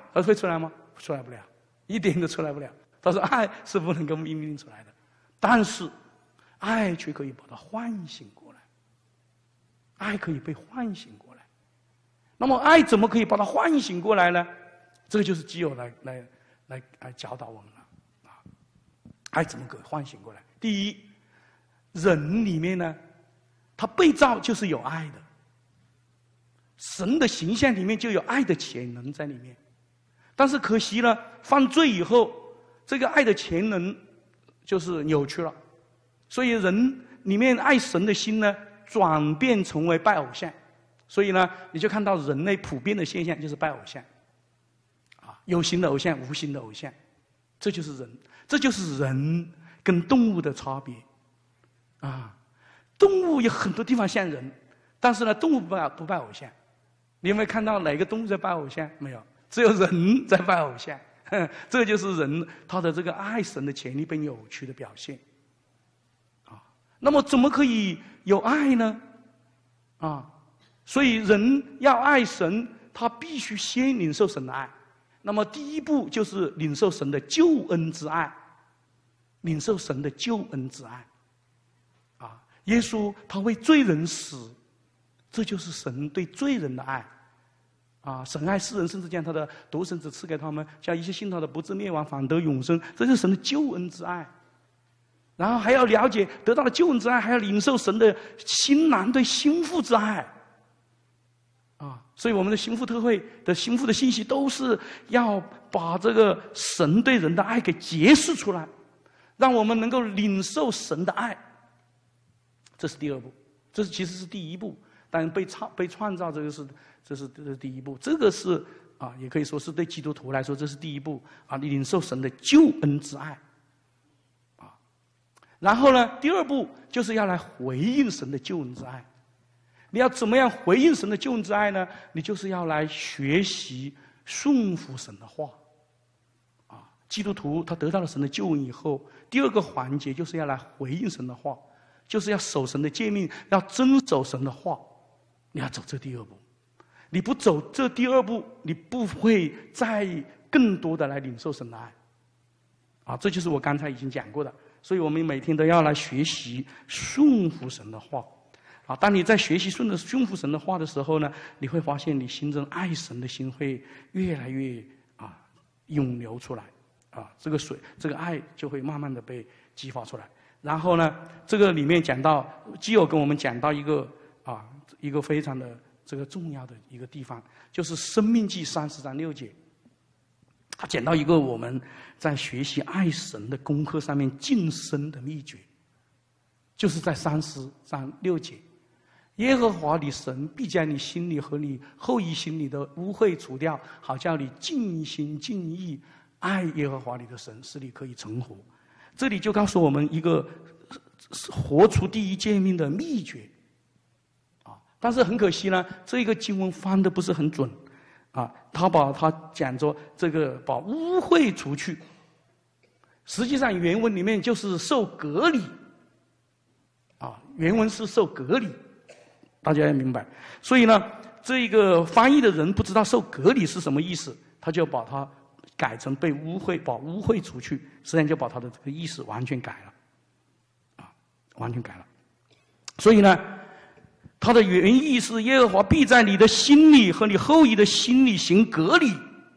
他会出来吗？出来不了，一点都出来不了。他说爱是不能够命令出来的，但是爱却可以把它唤醒过来，爱可以被唤醒过来。那么爱怎么可以把它唤醒过来呢？这个就是基友来教导我们了啊！爱怎么可以唤醒过来？第一，人里面呢，他被造就是有爱的，神的形象里面就有爱的潜能在里面。但是可惜呢，犯罪以后，这个爱的潜能就是扭曲了，所以人里面爱神的心呢，转变成为拜偶像。所以呢，你就看到人类普遍的现象就是拜偶像，啊，有形的偶像，无形的偶像，这就是人，这就是人跟动物的差别，啊，动物有很多地方像人，但是呢，动物不拜偶像。你有没有看到哪个动物在拜偶像？没有，只有人在拜偶像。这就是人他的这个爱神的潜力被扭曲的表现，啊，那么怎么可以有爱呢？啊。所以人要爱神，他必须先领受神的爱。那么第一步就是领受神的救恩之爱，领受神的救恩之爱。啊，耶稣他为罪人死，这就是神对罪人的爱。啊，神爱世人，甚至将他的独生子赐给他们，叫一切信他的不至灭亡，反得永生。这就是神的救恩之爱。然后还要了解，得到了救恩之爱，还要领受神的新郎对新妇之爱。啊，所以我们的新妇特会的新妇的信息都是要把这个神对人的爱给揭示出来，让我们能够领受神的爱。这是第二步，这其实是第一步。但被创造这是第一步，这个是啊，也可以说是对基督徒来说这是第一步啊，领受神的救恩之爱。啊，然后呢，第二步就是要来回应神的救恩之爱。你要怎么样回应神的救恩之爱呢？你就是要来学习顺服神的话。啊，基督徒他得到了神的救恩以后，第二个环节就是要来回应神的话，就是要守神的诫命，要遵守神的话。你要走这第二步，你不走这第二步，你不会再更多的来领受神的爱。啊，这就是我刚才已经讲过的。所以我们每天都要来学习顺服神的话。啊，当你在学习顺服神的话的时候呢，你会发现你心中爱神的心会越来越涌流出来，啊，这个水，这个爱就会慢慢的被激发出来。然后呢，这个里面讲到，基友跟我们讲到一个非常的这个重要的一个地方，就是《申命记》30章6节，他讲到一个我们在学习爱神的功课上面晋升的秘诀，就是在30章6节。耶和华你神必将你心里和你后裔心里的污秽除掉，好叫你尽心尽意爱耶和华你的神，使你可以存活。这里就告诉我们一个活出第一诫命的秘诀。啊，但是很可惜呢，这个经文翻的不是很准。啊，他把它讲作这个把污秽除去，实际上原文里面就是受隔离。啊，原文是受隔离。大家要明白，所以呢，这个翻译的人不知道受隔离是什么意思，他就把它改成被污秽，把污秽除去，实际上就把他的这个意思完全改了，啊，完全改了。所以呢，他的原意是耶和华必在你的心里和你后裔的心里行隔离。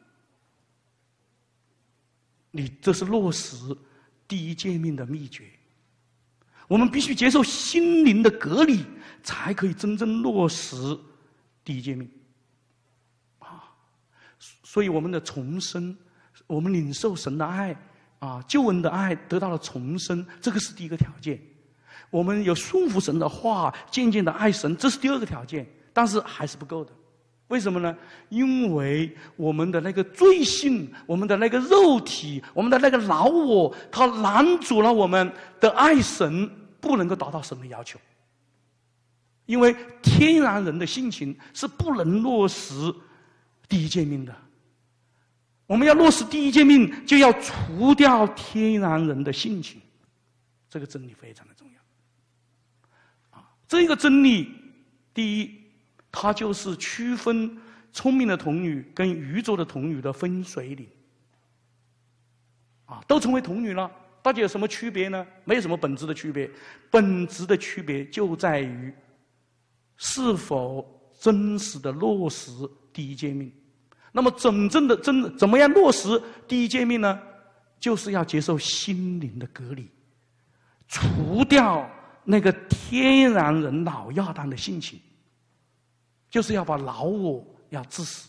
你这是落实第一诫命的秘诀。我们必须接受心灵的隔离，才可以真正落实第一诫命。啊，所以我们的重生，我们领受神的爱，啊，救恩的爱得到了重生，这个是第一个条件。我们有顺服神的话，渐渐的爱神，这是第二个条件，但是还是不够的。为什么呢？因为我们的那个罪性，我们的那个肉体，我们的那个老我，它拦阻了我们的爱神，不能够达到神的要求。因为天然人的性情是不能落实第一诫命的。我们要落实第一诫命，就要除掉天然人的性情，这个真理非常的重要。啊，这个真理，第一，它就是区分聪明的童女跟愚拙的童女的分水岭。都成为童女了，大家有什么区别呢？没有什么本质的区别，本质的区别就在于是否真实的落实第一诫命。那么怎么样落实第一诫命呢？就是要接受心灵的隔离，除掉那个天然人老亚当的性情，就是要把老我要治死。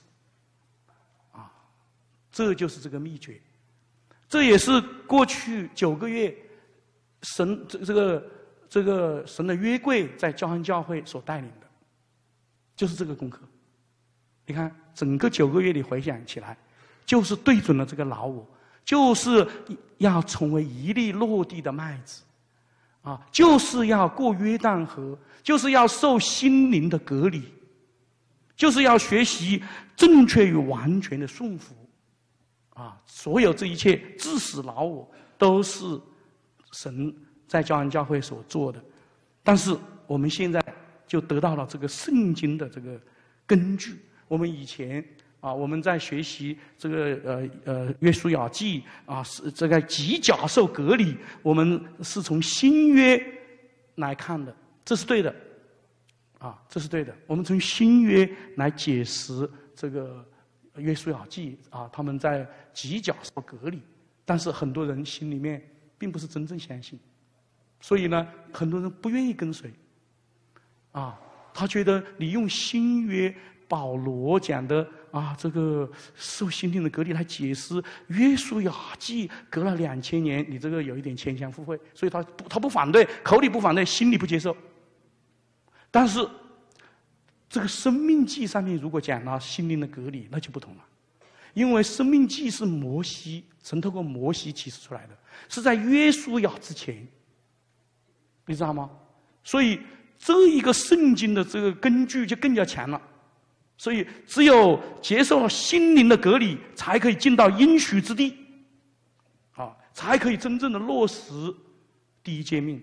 这就是这个秘诀。这也是过去9个月神这个神的约柜在教汉教会所带领的，就是这个功课。你看，整个9个月里回想起来，就是对准了这个老我，就是要成为一粒落地的麦子，就是要过约旦河，就是要受心灵的隔离，就是要学习正确与完全的顺服。所有这一切致死老我都是神在教汉教会所做的，但是我们现在就得到了这个圣经的这个根据。我们以前我们在学习这个约书亚记是这个极甲受隔离，我们是从新约来看的，这是对的，这是对的。我们从新约来解释这个约书亚记他们在极甲受隔离，但是很多人心里面并不是真正相信，所以呢，很多人不愿意跟随。他觉得你用新约保罗讲的这个受心灵的隔离来解释约书亚记隔了2000年，你这个有一点牵强附会，所以他不反对，口里不反对，心里不接受。但是这个生命记上面如果讲了心灵的隔离，那就不同了，因为生命记是神透过摩西启示出来的，是在约书亚之前，你知道吗？所以这一个圣经的这个根据就更加强了。所以只有接受了心灵的隔离，才可以进到应许之地，才可以真正的落实第一诫命。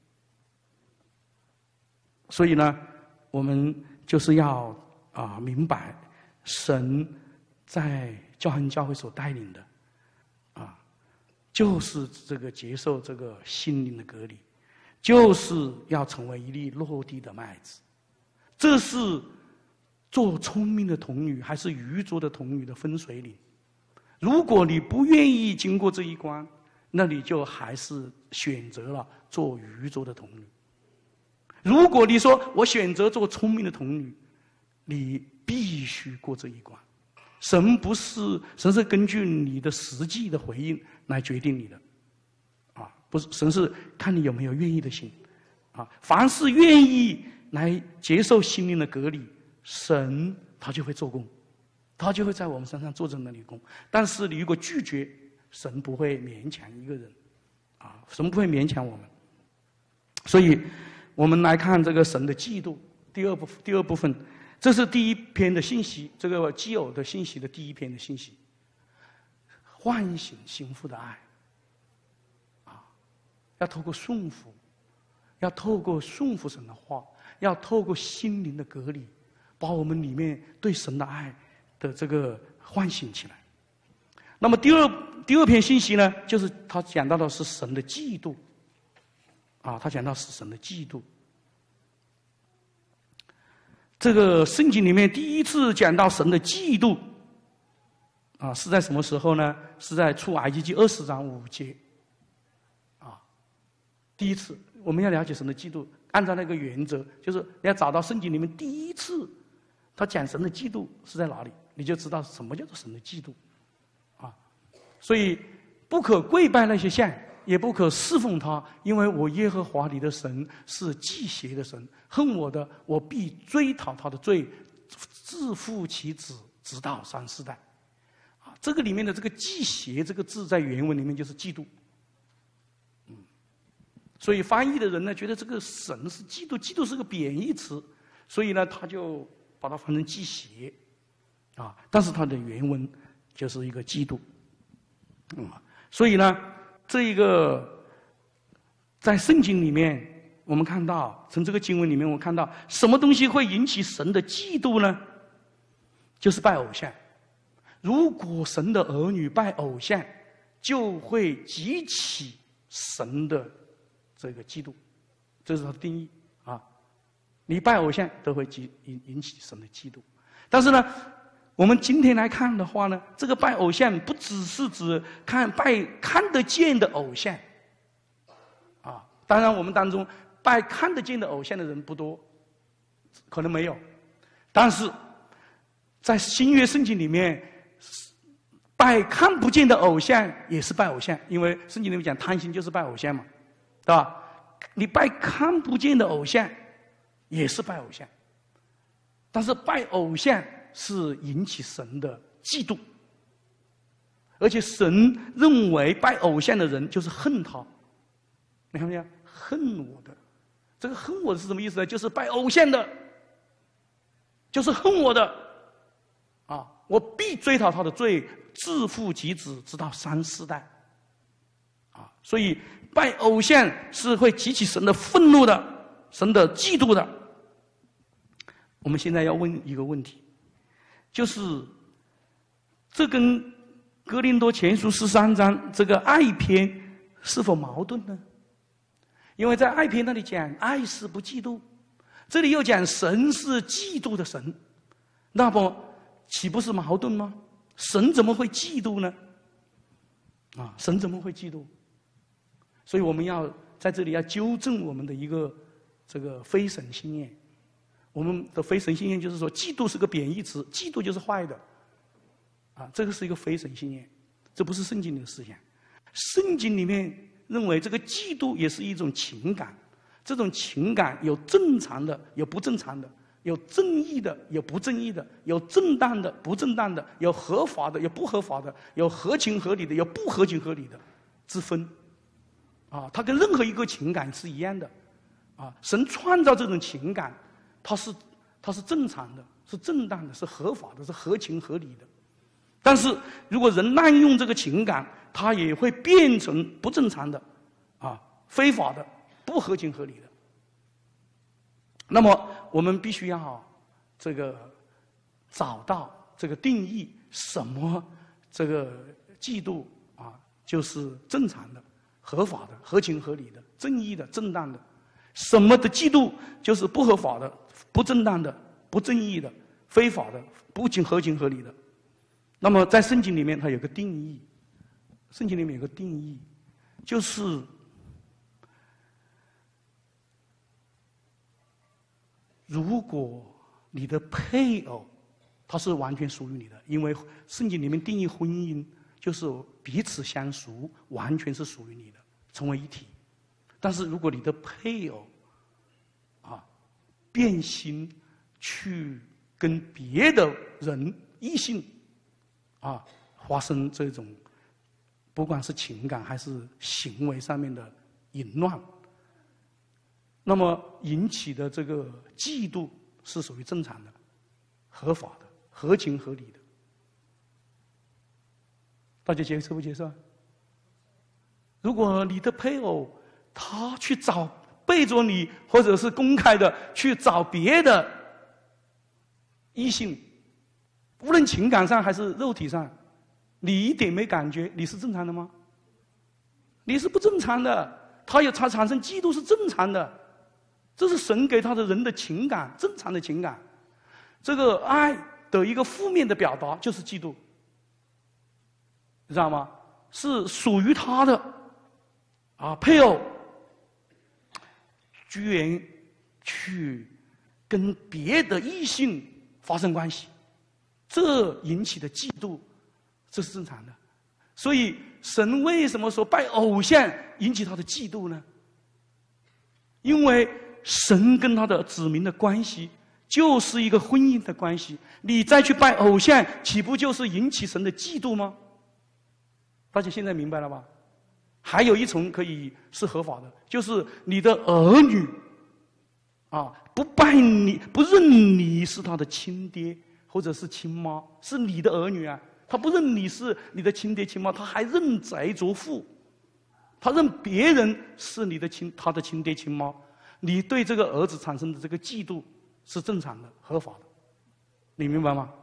所以呢，我们就是要明白，神在教汉教会所带领的就是这个接受这个心灵的隔离，就是要成为一粒落地的麦子。这是做聪明的童女还是愚拙的童女的分水岭。如果你不愿意经过这一关，那你就还是选择了做愚拙的童女。如果你说我选择做聪明的童女，你必须过这一关。神是根据你的实际的回应来决定你的，不是，神是看你有没有愿意的心，凡是愿意来接受心灵的隔离，神他就会做工，他就会在我们身上做成那里工。但是你如果拒绝，神不会勉强一个人，神不会勉强我们。所以我们来看这个神的嫉妒，第二部分，这是第一篇的信息，这个基偶的信息的第一篇的信息，唤醒心腹的爱，要透过顺服，要透过顺服神的话，要透过心灵的隔离，把我们里面对神的爱的这个唤醒起来。那么第二篇信息呢，就是他讲到的是神的嫉妒，他讲到是神的嫉妒。这个圣经里面第一次讲到神的嫉妒，是在什么时候呢？是在出埃及记20章5节，第一次。我们要了解神的嫉妒，按照那个原则，就是你要找到圣经里面第一次他讲神的嫉妒是在哪里，你就知道什么叫做神的嫉妒。所以不可跪拜那些像，也不可侍奉他，因为我耶和华你的神是忌邪的神，恨我的，我必追讨他的罪，自负其子，直到3、4代。这个里面的这个忌邪这个字在原文里面就是嫉妒。所以翻译的人呢，觉得这个神是嫉妒，嫉妒是个贬义词，所以呢，他就把它翻成忌邪，但是它的原文就是一个嫉妒。所以呢，这一个在圣经里面，我们看到从这个经文里面，我们看到什么东西会引起神的嫉妒呢？ 就是拜偶像。如果神的儿女拜偶像，就会激起神的这个嫉妒，这是他的定义啊。你拜偶像都会引起神的嫉妒。但是呢，我们今天来看的话呢，这个拜偶像不只是指看得见的偶像啊。当然，我们当中拜看得见的偶像的人不多，可能没有。但是在新约圣经里面，拜看不见的偶像也是拜偶像，因为圣经里面讲贪心就是拜偶像嘛，对吧？你拜看不见的偶像也是拜偶像，但是拜偶像是引起神的嫉妒，而且神认为拜偶像的人就是恨他。你看没有？恨我的，这个恨我的是什么意思呢？就是拜偶像的，就是恨我的啊！我必追讨他的罪，自父及子，直到3、4代。啊，所以拜偶像是会激起神的愤怒的，神的嫉妒的。我们现在要问一个问题，就是这跟哥林多前书13章这个爱篇是否矛盾呢？因为在爱篇那里讲爱是不嫉妒，这里又讲神是嫉妒的神，那么岂不是矛盾吗？神怎么会嫉妒呢？啊，神怎么会嫉妒？所以我们要在这里要纠正我们的一个这个非神信念。我们的非神信念就是说，嫉妒是个贬义词，嫉妒就是坏的。啊，这个是一个非神信念，这不是圣经里的思想。圣经里面认为这个嫉妒也是一种情感，这种情感有正常的，有不正常的。有正义的，有不正义的；有正当的，不正当的；有合法的，有不合法的；有合情合理的，有不合情合理的之分。啊，它跟任何一个情感是一样的。啊，神创造这种情感，它是正常的，是正当的，是合法的，是合情合理的。但是如果人滥用这个情感，它也会变成不正常的，啊，非法的，不合情合理的。那么我们必须要这个找到这个定义，什么这个嫉妒啊，就是正常的、合法的、合情合理的、正义的、正当的；什么的嫉妒就是不合法的、不正当的、不正义的、非法的、不合情合理的。那么在圣经里面，它有个定义，圣经里面有个定义，就是如果你的配偶他是完全属于你的，因为圣经里面定义婚姻就是彼此相属，完全是属于你的，成为一体。但是如果你的配偶啊变心去跟别的人异性啊发生这种不管是情感还是行为上面的淫乱，那么引起的这个嫉妒是属于正常的、合法的、合情合理的。大家接受不接受？如果你的配偶他去背着你，或者是公开的去找别的异性，无论情感上还是肉体上，你一点没感觉，你是正常的吗？你是不正常的。他产生嫉妒是正常的。这是神给他的人的情感，正常的情感。这个爱的一个负面的表达就是嫉妒，你知道吗？是属于他的啊，配偶居然去跟别的异性发生关系，这引起的嫉妒，这是正常的。所以神为什么说拜偶像引起他的嫉妒呢？因为神跟他的子民的关系就是一个婚姻的关系，你再去拜偶像，岂不就是引起神的嫉妒吗？大家现在明白了吧？还有一层可以是合法的，就是你的儿女啊，不认你是他的亲爹或者是亲妈，是你的儿女啊，他不认你是你的亲爹亲妈，他还认贼作父，他认别人是他的亲爹亲妈。你对这个儿子产生的这个嫉妒是正常的、合法的，你明白吗？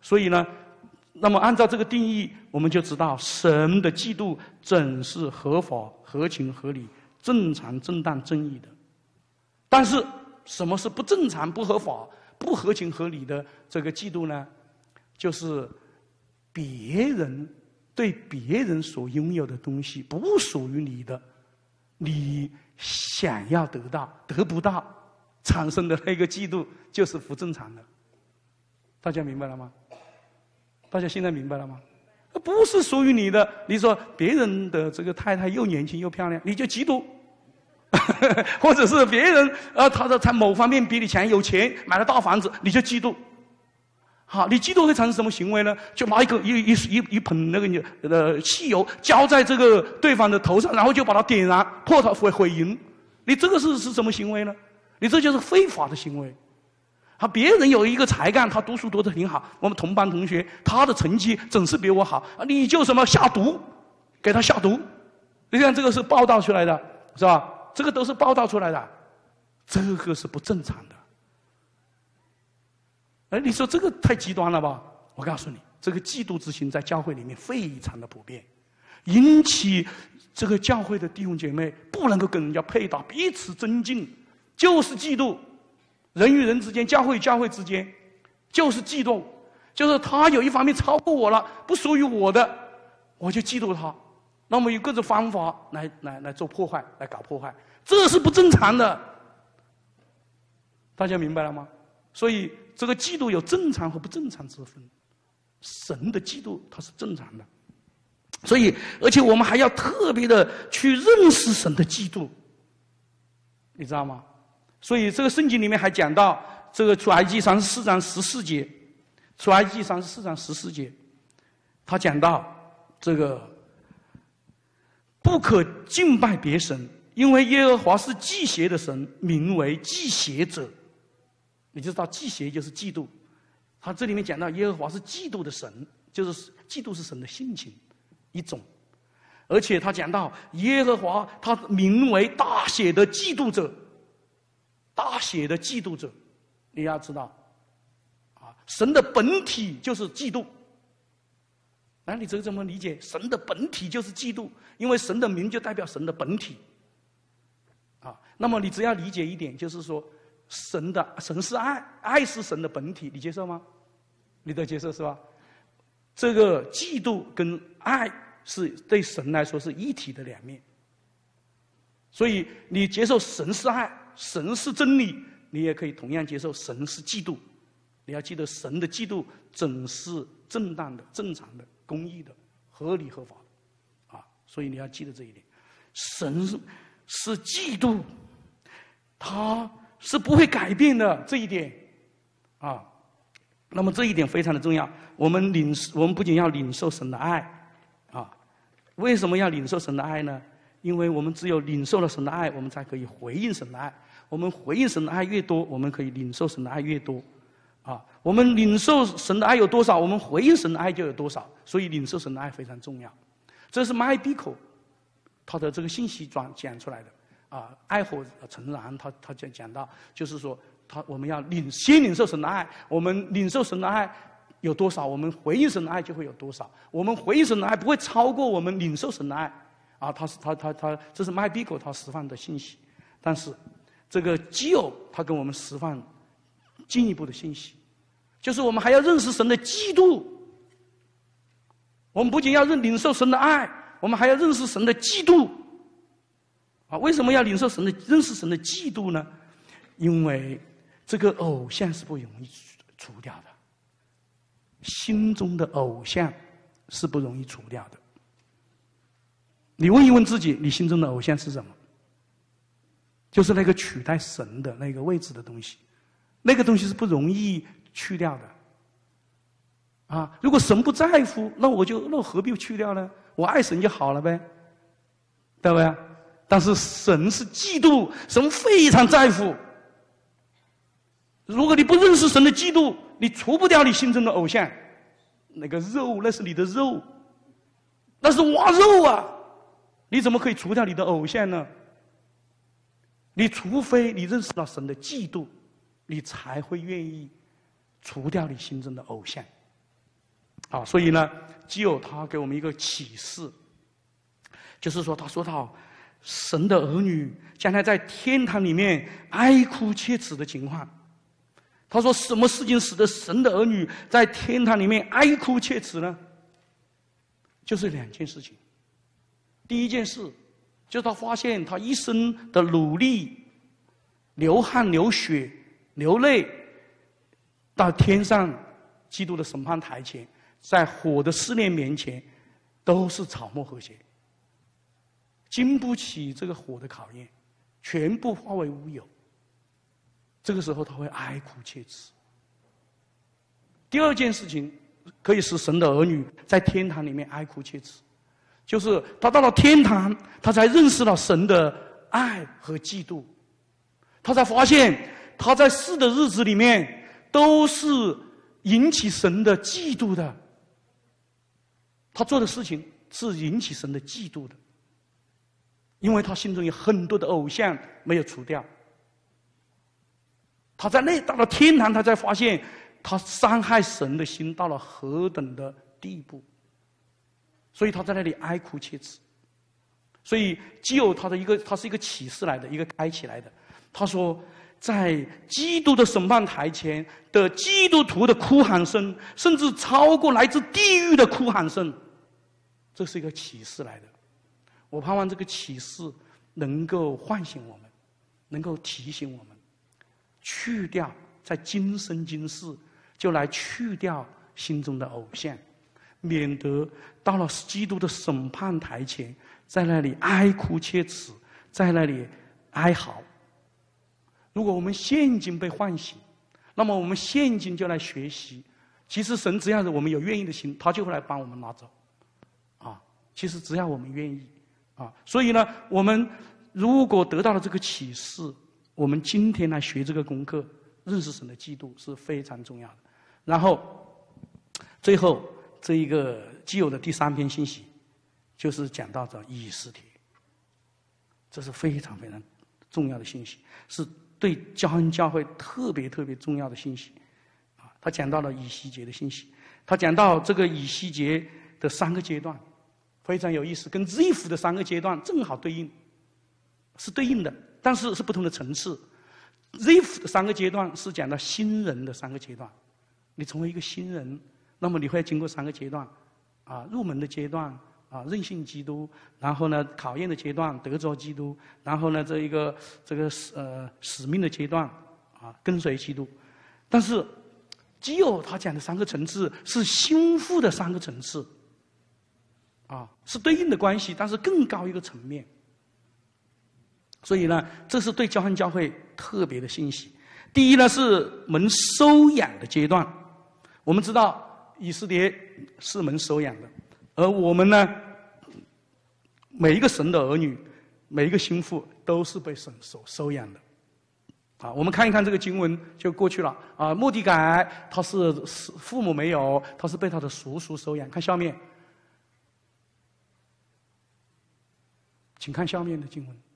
所以呢，那么按照这个定义，我们就知道神的嫉妒正是合法、合情、合理、正常、正当、正义的。但是什么是不正常、不合法、不合情合理的这个嫉妒呢？就是别人对别人所拥有的东西不属于你的，你想要得到得不到，产生的那个嫉妒就是不正常的。大家明白了吗？大家现在明白了吗？不是属于你的，你说别人的这个太太又年轻又漂亮，你就嫉妒。或者是别人他在某方面比你强，有钱买了大房子，你就嫉妒。好，你嫉妒会产生什么行为呢？就把一盆那个汽油浇在这个对方的头上，然后就把它点燃，破它毁营。你这个是什么行为呢？你这就是非法的行为。啊，别人有一个才干，他读书读得挺好，我们同班同学，他的成绩总是比我好，你就什么下毒，给他下毒。你看这个是报道出来的，是吧？这个都是报道出来的，这个是不正常的。哎，你说这个太极端了吧？我告诉你，这个嫉妒之心在教会里面非常的普遍，引起这个教会的弟兄姐妹不能够跟人家配搭，彼此增进，就是嫉妒。人与人之间，教会与教会之间，就是嫉妒，就是他有一方面超过我了，不属于我的，我就嫉妒他。那么有各种方法来做破坏，来搞破坏，这是不正常的。大家明白了吗？所以这个嫉妒有正常和不正常之分。神的嫉妒它是正常的，所以而且我们还要特别的去认识神的嫉妒，你知道吗？所以这个圣经里面还讲到这个出埃及34章14节，出埃及34章14节，他讲到这个不可敬拜别神，因为耶和华是忌邪的神，名为忌邪者。你就知道忌邪就是嫉妒。他这里面讲到耶和华是嫉妒的神，就是嫉妒是神的性情一种。而且他讲到耶和华他名为大血的嫉妒者，大血的嫉妒者。你要知道啊，神的本体就是嫉妒。那你这个怎么理解？神的本体就是嫉妒，因为神的名就代表神的本体。啊，那么你只要理解一点，就是说神是爱，爱是神的本体，你接受吗？你都接受是吧？这个嫉妒跟爱是对神来说是一体的两面。所以你接受神是爱，神是真理，你也可以同样接受神是嫉妒。你要记得，神的嫉妒总是正当的、正常的、公义的、合理合法的，啊！所以你要记得这一点，神是嫉妒，他是不会改变的这一点，啊！那么这一点非常的重要。我们不仅要领受神的爱，啊！为什么要领受神的爱呢？因为我们只有领受了神的爱，我们才可以回应神的爱。我们回应神的爱越多，我们可以领受神的爱越多。啊，我们领受神的爱有多少，我们回应神的爱就有多少。所以领受神的爱非常重要。这是麦必口他的这个信息讲出来的。啊，爱火诚然他讲到，就是说我们要先领受神的爱，我们领受神的爱有多少，我们回应神的爱就会有多少。我们回应神的爱不会超过我们领受神的爱。啊，这是麦必口他释放的信息。但是这个基友他跟我们释放进一步的信息，就是我们还要认识神的嫉妒。我们不仅要领受神的爱，我们还要认识神的嫉妒。啊，为什么要认识神的嫉妒呢？因为这个偶像是不容易除掉的，心中的偶像是不容易除掉的。你问一问自己，你心中的偶像是什么？就是那个取代神的那个位置的东西。那个东西是不容易去掉的，啊！如果神不在乎，那我何必去掉呢？我爱神就好了呗，对不对？但是神是嫉妒，神非常在乎。如果你不认识神的嫉妒，你除不掉你心中的偶像，那个肉那是你的肉，那是我肉啊！你怎么可以除掉你的偶像呢？你除非你认识到神的嫉妒，你才会愿意除掉你心中的偶像。 啊，所以呢，基友他给我们一个启示，就是说他说到神的儿女将来在天堂里面哀哭切齿的情况。他说什么事情使得神的儿女在天堂里面哀哭切齿呢？就是2件事情。第一件事就是他发现他一生的努力，流汗流血流泪，到天上基督的审判台前，在火的试炼面前，都是草木和谐，经不起这个火的考验，全部化为乌有。这个时候他会哀哭切齿。第二件事情可以使神的儿女在天堂里面哀哭切齿，就是他到了天堂，他才认识到神的爱和嫉妒，他才发现他在世的日子里面都是引起神的嫉妒的，他做的事情是引起神的嫉妒的，因为他心中有很多的偶像没有除掉。他在那到了天堂，他才发现他伤害神的心到了何等的地步，所以他在那里哀哭切齿。所以基友他是一个启示来的，一个开启来的。他说，在基督的审判台前的基督徒的哭喊声，甚至超过来自地狱的哭喊声，这是一个启示来的。我盼望这个启示能够唤醒我们，能够提醒我们，去掉在今生今世就来去掉心中的偶像，免得到了基督的审判台前，在那里哀哭切齿，在那里哀嚎。如果我们现今被唤醒，那么我们现今就来学习。其实神只要是我们有愿意的心，他就会来帮我们拿走。啊，其实只要我们愿意。啊，所以呢，我们如果得到了这个启示，我们今天来学这个功课，认识神的嫉妒是非常重要的。然后，最后这一个基友的第3篇信息，就是讲到这以斯帖，这是非常非常重要的信息，是对教恩教会特别特别重要的信息。啊，他讲到了以西结的信息，他讲到这个以西结的3个阶段，非常有意思，跟 Zif 的3个阶段正好对应，是对应的。但是是不同的层次。Zif 的3个阶段是讲到新人的3个阶段，你成为一个新人，那么你会经过3个阶段，啊，入门的阶段，啊，认信基督，然后呢，考验的阶段，得着基督，然后呢，这个使命的阶段，啊，跟随基督。但是基友他讲的3个层次是心腹的3个层次，啊，是对应的关系，但是更高一个层面。所以呢，这是对教会教会特别的信息。第一呢，是门收养的阶段。我们知道以斯帖是门收养的，而我们呢，每一个神的儿女，每一个心腹都是被神所收养的。啊，我们看一看这个经文就过去了。啊，末底改他是父母没有，他是被他的叔叔收养。看下面，请看下面的经文。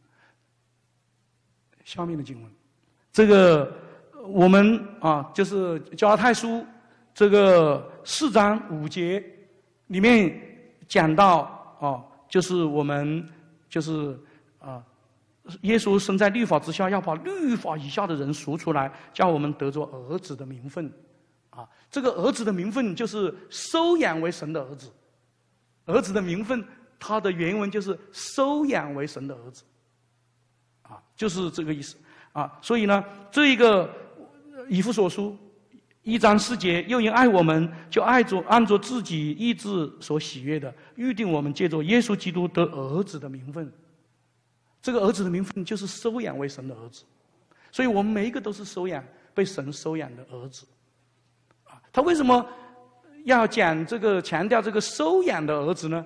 下面的经文，这个我们啊，就是加拉太书这个4章5节里面讲到啊，就是我们就是啊，耶稣生在律法之下，要把律法以下的人赎出来，叫我们得着儿子的名分。啊，这个儿子的名分就是收养为神的儿子。儿子的名分，它的原文就是收养为神的儿子。啊，就是这个意思啊。所以呢，这一个以弗所书1章4节，又因爱我们，就按着自己意志所喜悦的，预定我们借着耶稣基督得儿子的名分。这个儿子的名分就是收养为神的儿子，所以我们每一个都是被神收养的儿子。啊，他为什么要讲这个强调这个收养的儿子呢？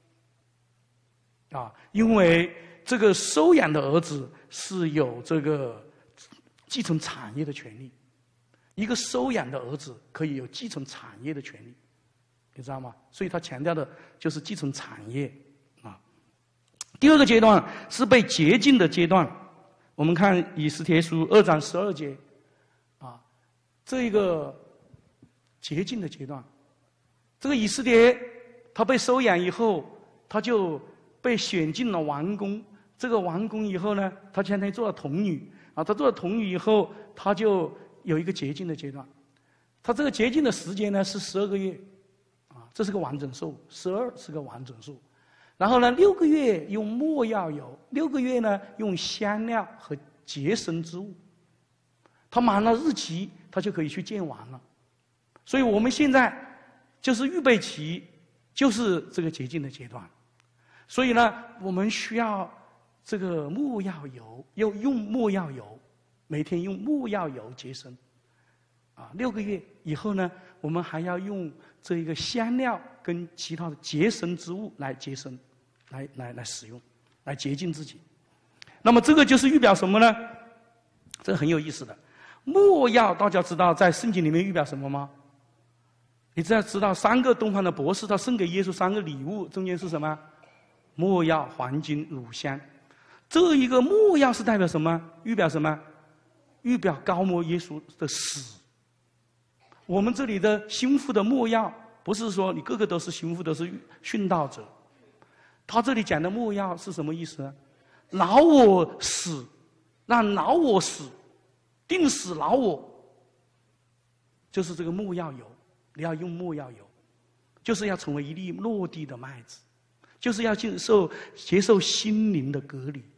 啊，因为这个收养的儿子是有这个继承产业的权利，一个收养的儿子可以有继承产业的权利，你知道吗？所以他强调的就是继承产业啊。第2个阶段是被洁净的阶段，我们看以斯帖书2章12节啊，这个洁净的阶段这个以斯帖他被收养以后，他就被选进了王宫。这个王宫以后呢，他相当于做了童女啊。他做了童女以后，他就有一个洁净的阶段。他这个洁净的时间呢是12个月，啊，这是个完整数，12是个完整数。然后呢，6个月用没药油，6个月呢用香料和洁身之物。他满了日期，他就可以去见王了。所以我们现在就是预备期，就是这个洁净的阶段。所以呢，我们需要这个没药油，要用没药油，每天用没药油洁身。啊，6个月以后呢，我们还要用这一个香料跟其他的洁身之物来洁身，来使用，来洁净自己。那么这个就是预表什么呢？这很有意思的。没药大家知道在圣经里面预表什么吗？你只要知道3个东方的博士他送给耶稣3个礼物，中间是什么？没药、黄金、乳香。这一个没药是代表什么？预表什么？预表高摩耶稣的死。我们这里的心腹的没药，不是说你个个都是心腹，都是殉道者。他这里讲的没药是什么意思呢？劳我死，让劳我死，定死劳我，就是这个没药油。你要用没药油，就是要成为一粒落地的麦子，就是要接受心灵的隔离。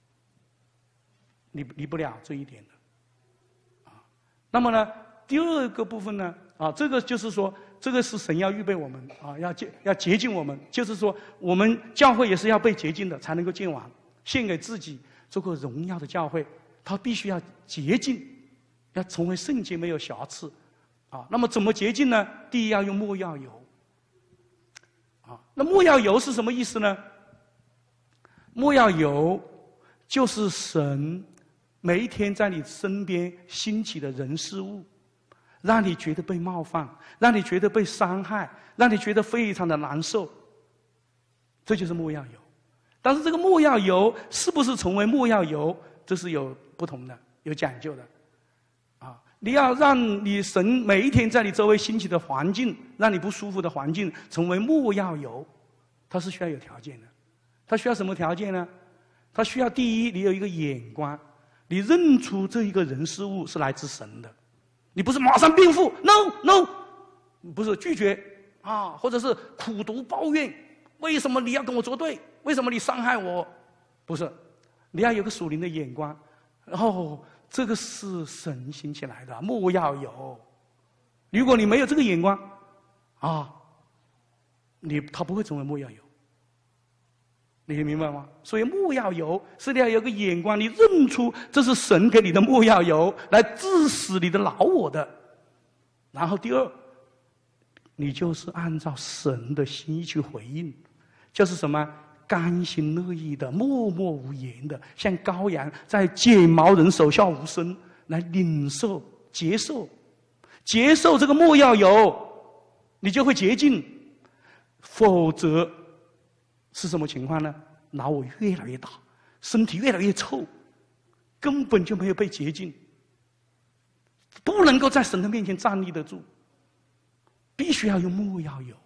离不了这一点的。啊，那么呢？第2个部分呢，啊，这个就是说，这个是神要预备我们啊，要洁净我们，就是说，我们教会也是要被洁净的，才能够见王，献给自己做个荣耀的教会，它必须要洁净，要成为圣洁，没有瑕疵，啊，那么怎么洁净呢？第一要用没药油，啊，那没药油是什么意思呢？没药油就是神每一天在你身边兴起的人事物。让你觉得被冒犯，让你觉得被伤害，让你觉得非常的难受，这就是没药油。但是这个没药油是不是成为没药油，这是有不同的，有讲究的。啊，你要让你神每一天在你周围兴起的环境，让你不舒服的环境成为没药油，它是需要有条件的。它需要什么条件呢？它需要第一，你有一个眼光，你认出这一个人事物是来自神的。你不是马上辩护 ，no， 不是拒绝啊，或者是苦读抱怨，为什么你要跟我作对？为什么你伤害我？不是，你要有个属灵的眼光。哦，这个是神兴起来的，没药油。如果你没有这个眼光，啊，它不会成为没药油。你明白吗？所以没药油是你要有个眼光，你认出这是神给你的没药油，来致死你的老我的。然后第2，你就是按照神的心意去回应，就是什么？甘心乐意的，默默无言的，像羔羊在剪毛人手下无声，来领受、接受这个没药油，你就会洁净。否则是什么情况呢？老我越来越大，身体越来越臭，根本就没有被洁净，不能够在神的面前站立得住，必须要用没药油，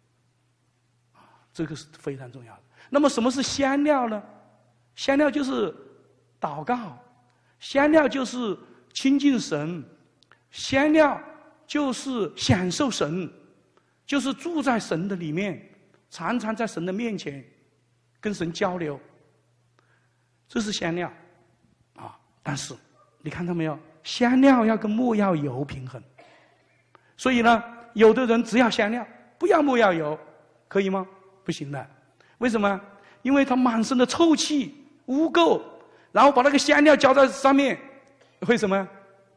这个是非常重要的。那么什么是香料呢？香料就是祷告，香料就是亲近神，香料就是享受神，就是住在神的里面，常常在神的面前跟神交流，这是香料啊。但是你看到没有，香料要跟没药油平衡。所以呢，有的人只要香料，不要没药油，可以吗？不行的。为什么？因为他满身的臭气、污垢，然后把那个香料浇在上面，会什么？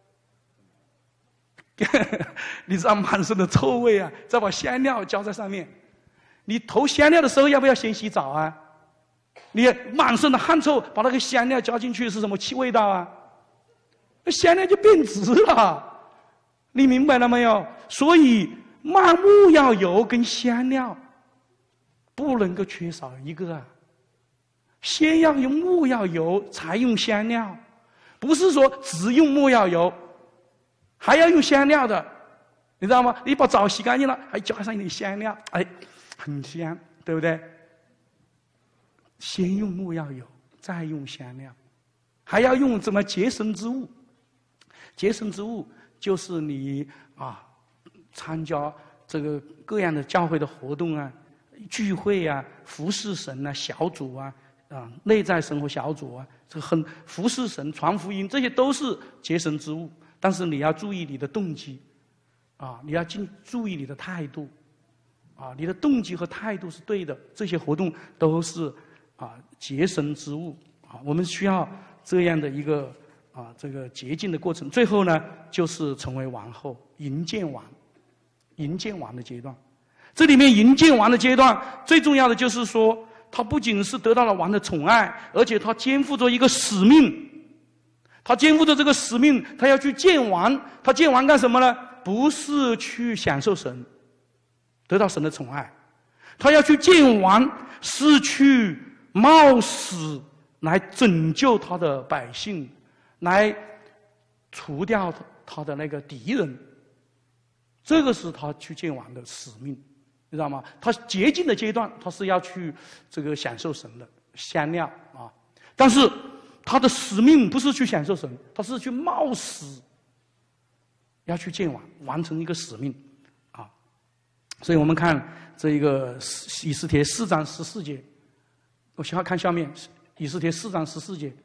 你知道满身的臭味啊，再把香料浇在上面。你投香料的时候要不要先洗澡啊？你满身的汗臭，把那个香料浇进去是什么味道啊？那香料就变质了，你明白了没有？所以没药油跟香料不能够缺少一个啊。先要用没药油，才用香料，不是说只用没药油，还要用香料的， 你知道吗？你把澡洗干净了，还加上一点香料，哎，很香，对不对？先用木要有，再用香料，还要用什么洁身之物？洁身之物就是你参加这个各样的教会的活动啊、聚会啊、服侍神啊、小组啊、内在生活小组啊，这个服侍神、传福音，这些都是洁身之物。但是你要注意你的动机，你要注意你的态度，你的动机和态度是对的，这些活动都是洁身之物我们需要这样的一个这个洁净的过程。最后呢，就是成为王后，迎见王的阶段。这里面迎见王的阶段，最重要的就是说，他不仅是得到了王的宠爱，而且他肩负着一个使命。他肩负着这个使命，他要去见王。他见王干什么呢？不是去享受神，得到神的宠爱。他要去见王，是去冒死来拯救他的百姓，来除掉他的那个敌人。这个是他去见王的使命，你知道吗？他洁净的阶段，他是要去这个享受神的香料但是他的使命不是去享受神，他是去冒死要去见王，完成一个使命所以我们看这一个以斯帖4章14节，我需要看下面以斯帖4章14节。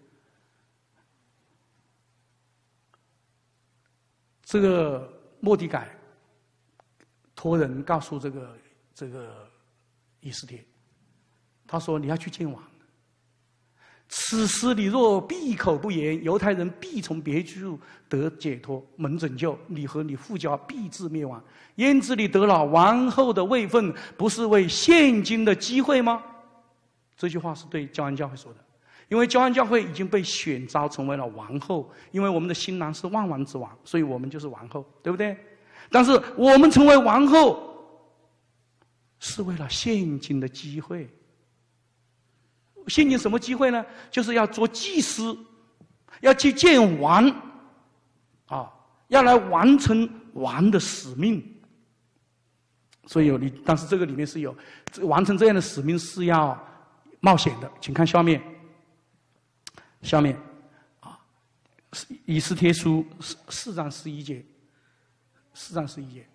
这个末底改托人告诉这个以斯帖，他说你要去见王。此时你若闭口不言，犹太人必从别处得解脱，蒙拯救，你和你父家必至灭亡。焉知你得了王后的位分，不是为现今的机会吗？这句话是对教安教会说的，因为教安教会已经被选召成为了王后，因为我们的新郎是万王之王，所以我们就是王后，对不对？但是我们成为王后是为了现今的机会。现今什么机会呢？就是要做祭司，要去见王要来完成王的使命。所以但是这个里面是有完成这样的使命是要冒险的。请看下面以斯帖书4章11节，4章11节。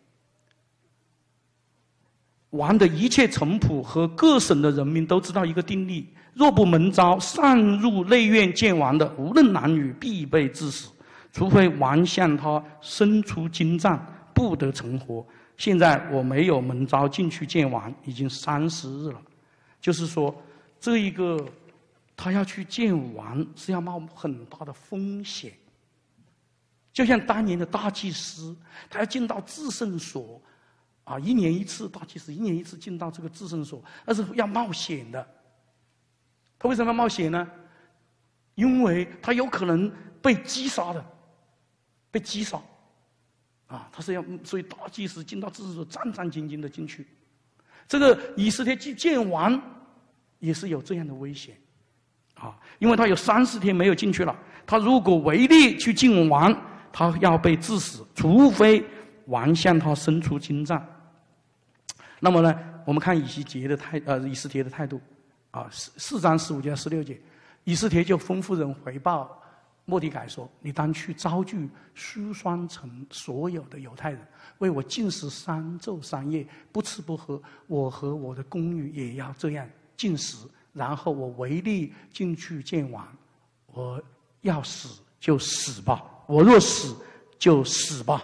王的一切臣仆和各省的人民都知道一个定例：若不蒙召擅入内院见王的，无论男女，必被致死，除非王向他伸出金杖，不得成活。现在我没有蒙召进去见王，已经30日了。就是说，这一个他要去见王是要冒很大的风险，就像当年的大祭司，他要进到至圣所，1年1次，大祭司1年1次进到这个至圣所，那是要冒险的。他为什么要冒险呢？因为他有可能被击杀的，被击杀他是要，所以大祭司进到至圣所战战兢兢的进去。这个以斯帖去见王也是有这样的危险因为他有30天没有进去了，他如果违例去见王，他要被致死，除非王向他伸出金杖。那么呢，我们看以斯帖的态度4章15节16节，以斯帖就吩咐人回报末底改说：“你当去招聚书珊城所有的犹太人，为我禁食3昼3夜，不吃不喝。我和我的宫女也要这样禁食。然后我违例进去见王，我要死就死吧，我若死就死吧。”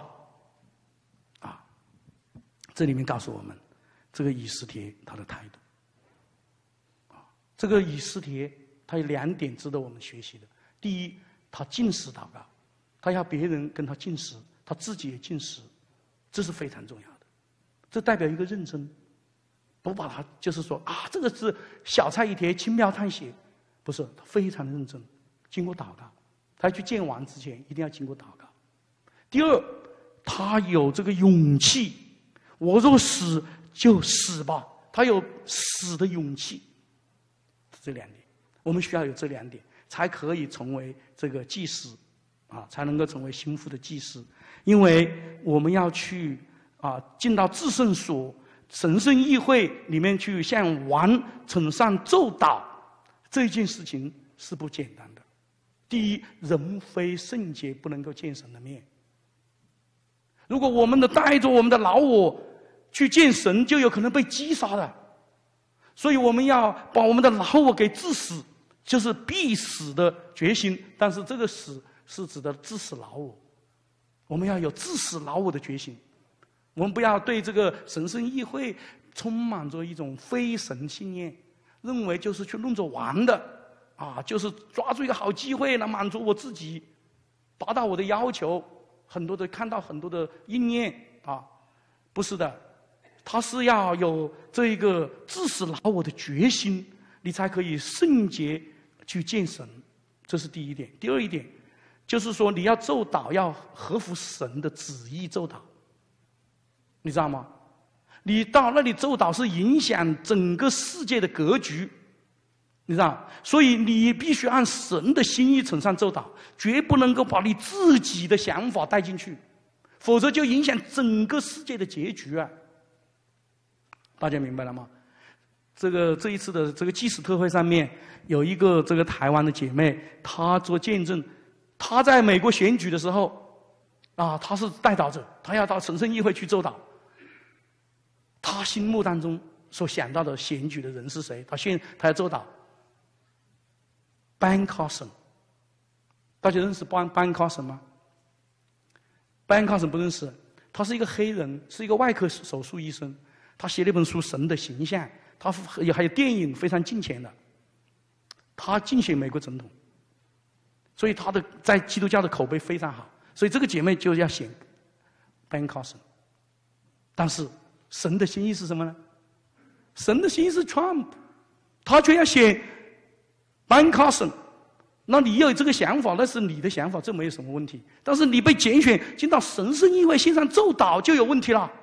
这里面告诉我们，这个以斯帖他的态度这个以斯帖他有2点值得我们学习的。第一，他禁食祷告，他要别人跟他禁食，他自己也禁食，这是非常重要的。这代表一个认真，不把他就是说这个是小菜一碟，轻描淡写，不是，他非常认真，经过祷告。他去见王之前一定要经过祷告。第二，他有这个勇气，我若死就死吧，他有死的勇气。这2点，我们需要有这2点，才可以成为这个祭司才能够成为心腹的祭司。因为我们要去进到至圣所、神圣议会里面去向王呈上奏祷，这件事情是不简单的。第一，人非圣洁，不能够见神的面。如果我们带着我们的老我去见神，就有可能被击杀的。所以我们要把我们的老我给治死，就是必死的决心。但是这个死是指的治死老我，我们要有治死老我的决心。我们不要对这个神圣议会充满着一种非神信念，认为就是去弄着玩的，就是抓住一个好机会来满足我自己，达到我的要求，看到很多的应验不是的，他是要有这个治死老我的决心，你才可以圣洁去见神，这是第一点。第二一点，就是说你要奏祷要合乎神的旨意奏祷，你知道吗？你到那里奏祷是影响整个世界的格局，你知道？所以你必须按神的心意呈上奏祷，绝不能够把你自己的想法带进去，否则就影响整个世界的结局啊！大家明白了吗？这一次的这个祭司特会上面有一个这个台湾的姐妹，她做见证，她在美国选举的时候她是代祷者，她要到神圣议会去奏祷。她心目当中所想到的选举的人是谁？她要奏祷。Ben Carson， 大家认识 Ben Carson 吗？ Ben Carson 不认识，他是一个黑人，是一个外科手术医生。他写了一本书《神的形象》，他还有电影非常近前的。他竞选美国总统，所以他在基督教的口碑非常好。所以这个姐妹就要选 Ben Carson。但是神的心意是什么呢？神的心意是 Trump， 他却要选 Ben Carson。那你有这个想法，那是你的想法，这没有什么问题。但是你被拣选进到神圣议会线上奏祷就有问题了，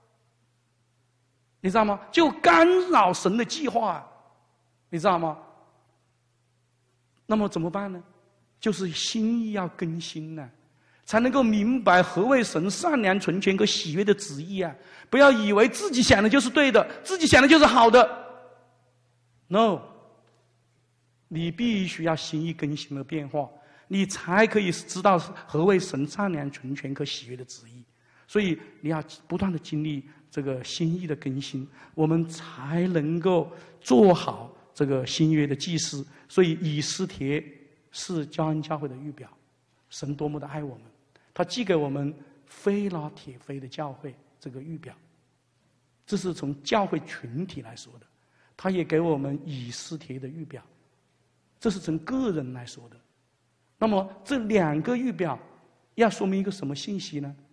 你知道吗？就干扰神的计划，你知道吗？那么怎么办呢？就是心意要更新呢，才能够明白何谓神善良、纯全和喜悦的旨意啊！不要以为自己想的就是对的，自己想的就是好的。No。你必须要心意更新的变化，你才可以知道何谓神善良、纯全和喜悦的旨意。所以你要不断的经历这个心意的更新，我们才能够做好这个新约的祭司。所以以斯帖是教恩教会的预表，神多么的爱我们，他寄给我们非拉铁非的教会这个预表，这是从教会群体来说的。他也给我们以斯帖的预表，这是从个人来说的。那么这两个预表要说明一个什么信息呢？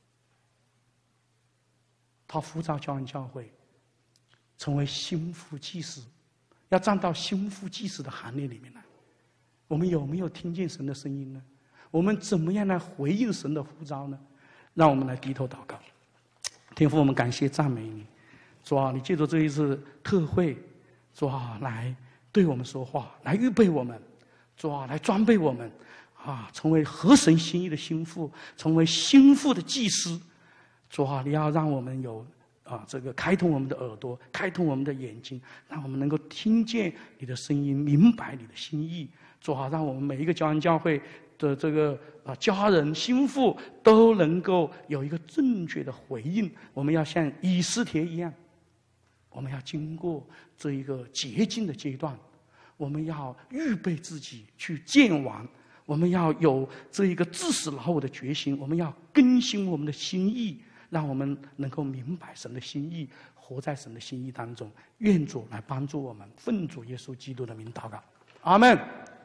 他呼召教恩教会成为心腹祭司，要站到心腹祭司的行列里面来。我们有没有听见神的声音呢？我们怎么样来回应神的呼召呢？让我们来低头祷告。天父，我们感谢赞美你，主啊，你借着这一次特会，主啊，来对我们说话，来预备我们，主啊，来装备我们，成为合神心意的心腹，成为心腹的祭司。主啊，你要让我们有这个开通我们的耳朵，开通我们的眼睛，让我们能够听见你的声音，明白你的心意。主啊，让我们每一个教恩教会的这个家人、心腹都能够有一个正确的回应。我们要像以斯帖一样，我们要经过这一个洁净的阶段，我们要预备自己去见王，我们要有这一个治死老我的决心，我们要更新我们的心意，让我们能够明白神的心意，活在神的心意当中。愿主来帮助我们，奉主耶稣基督的名祷告，阿们。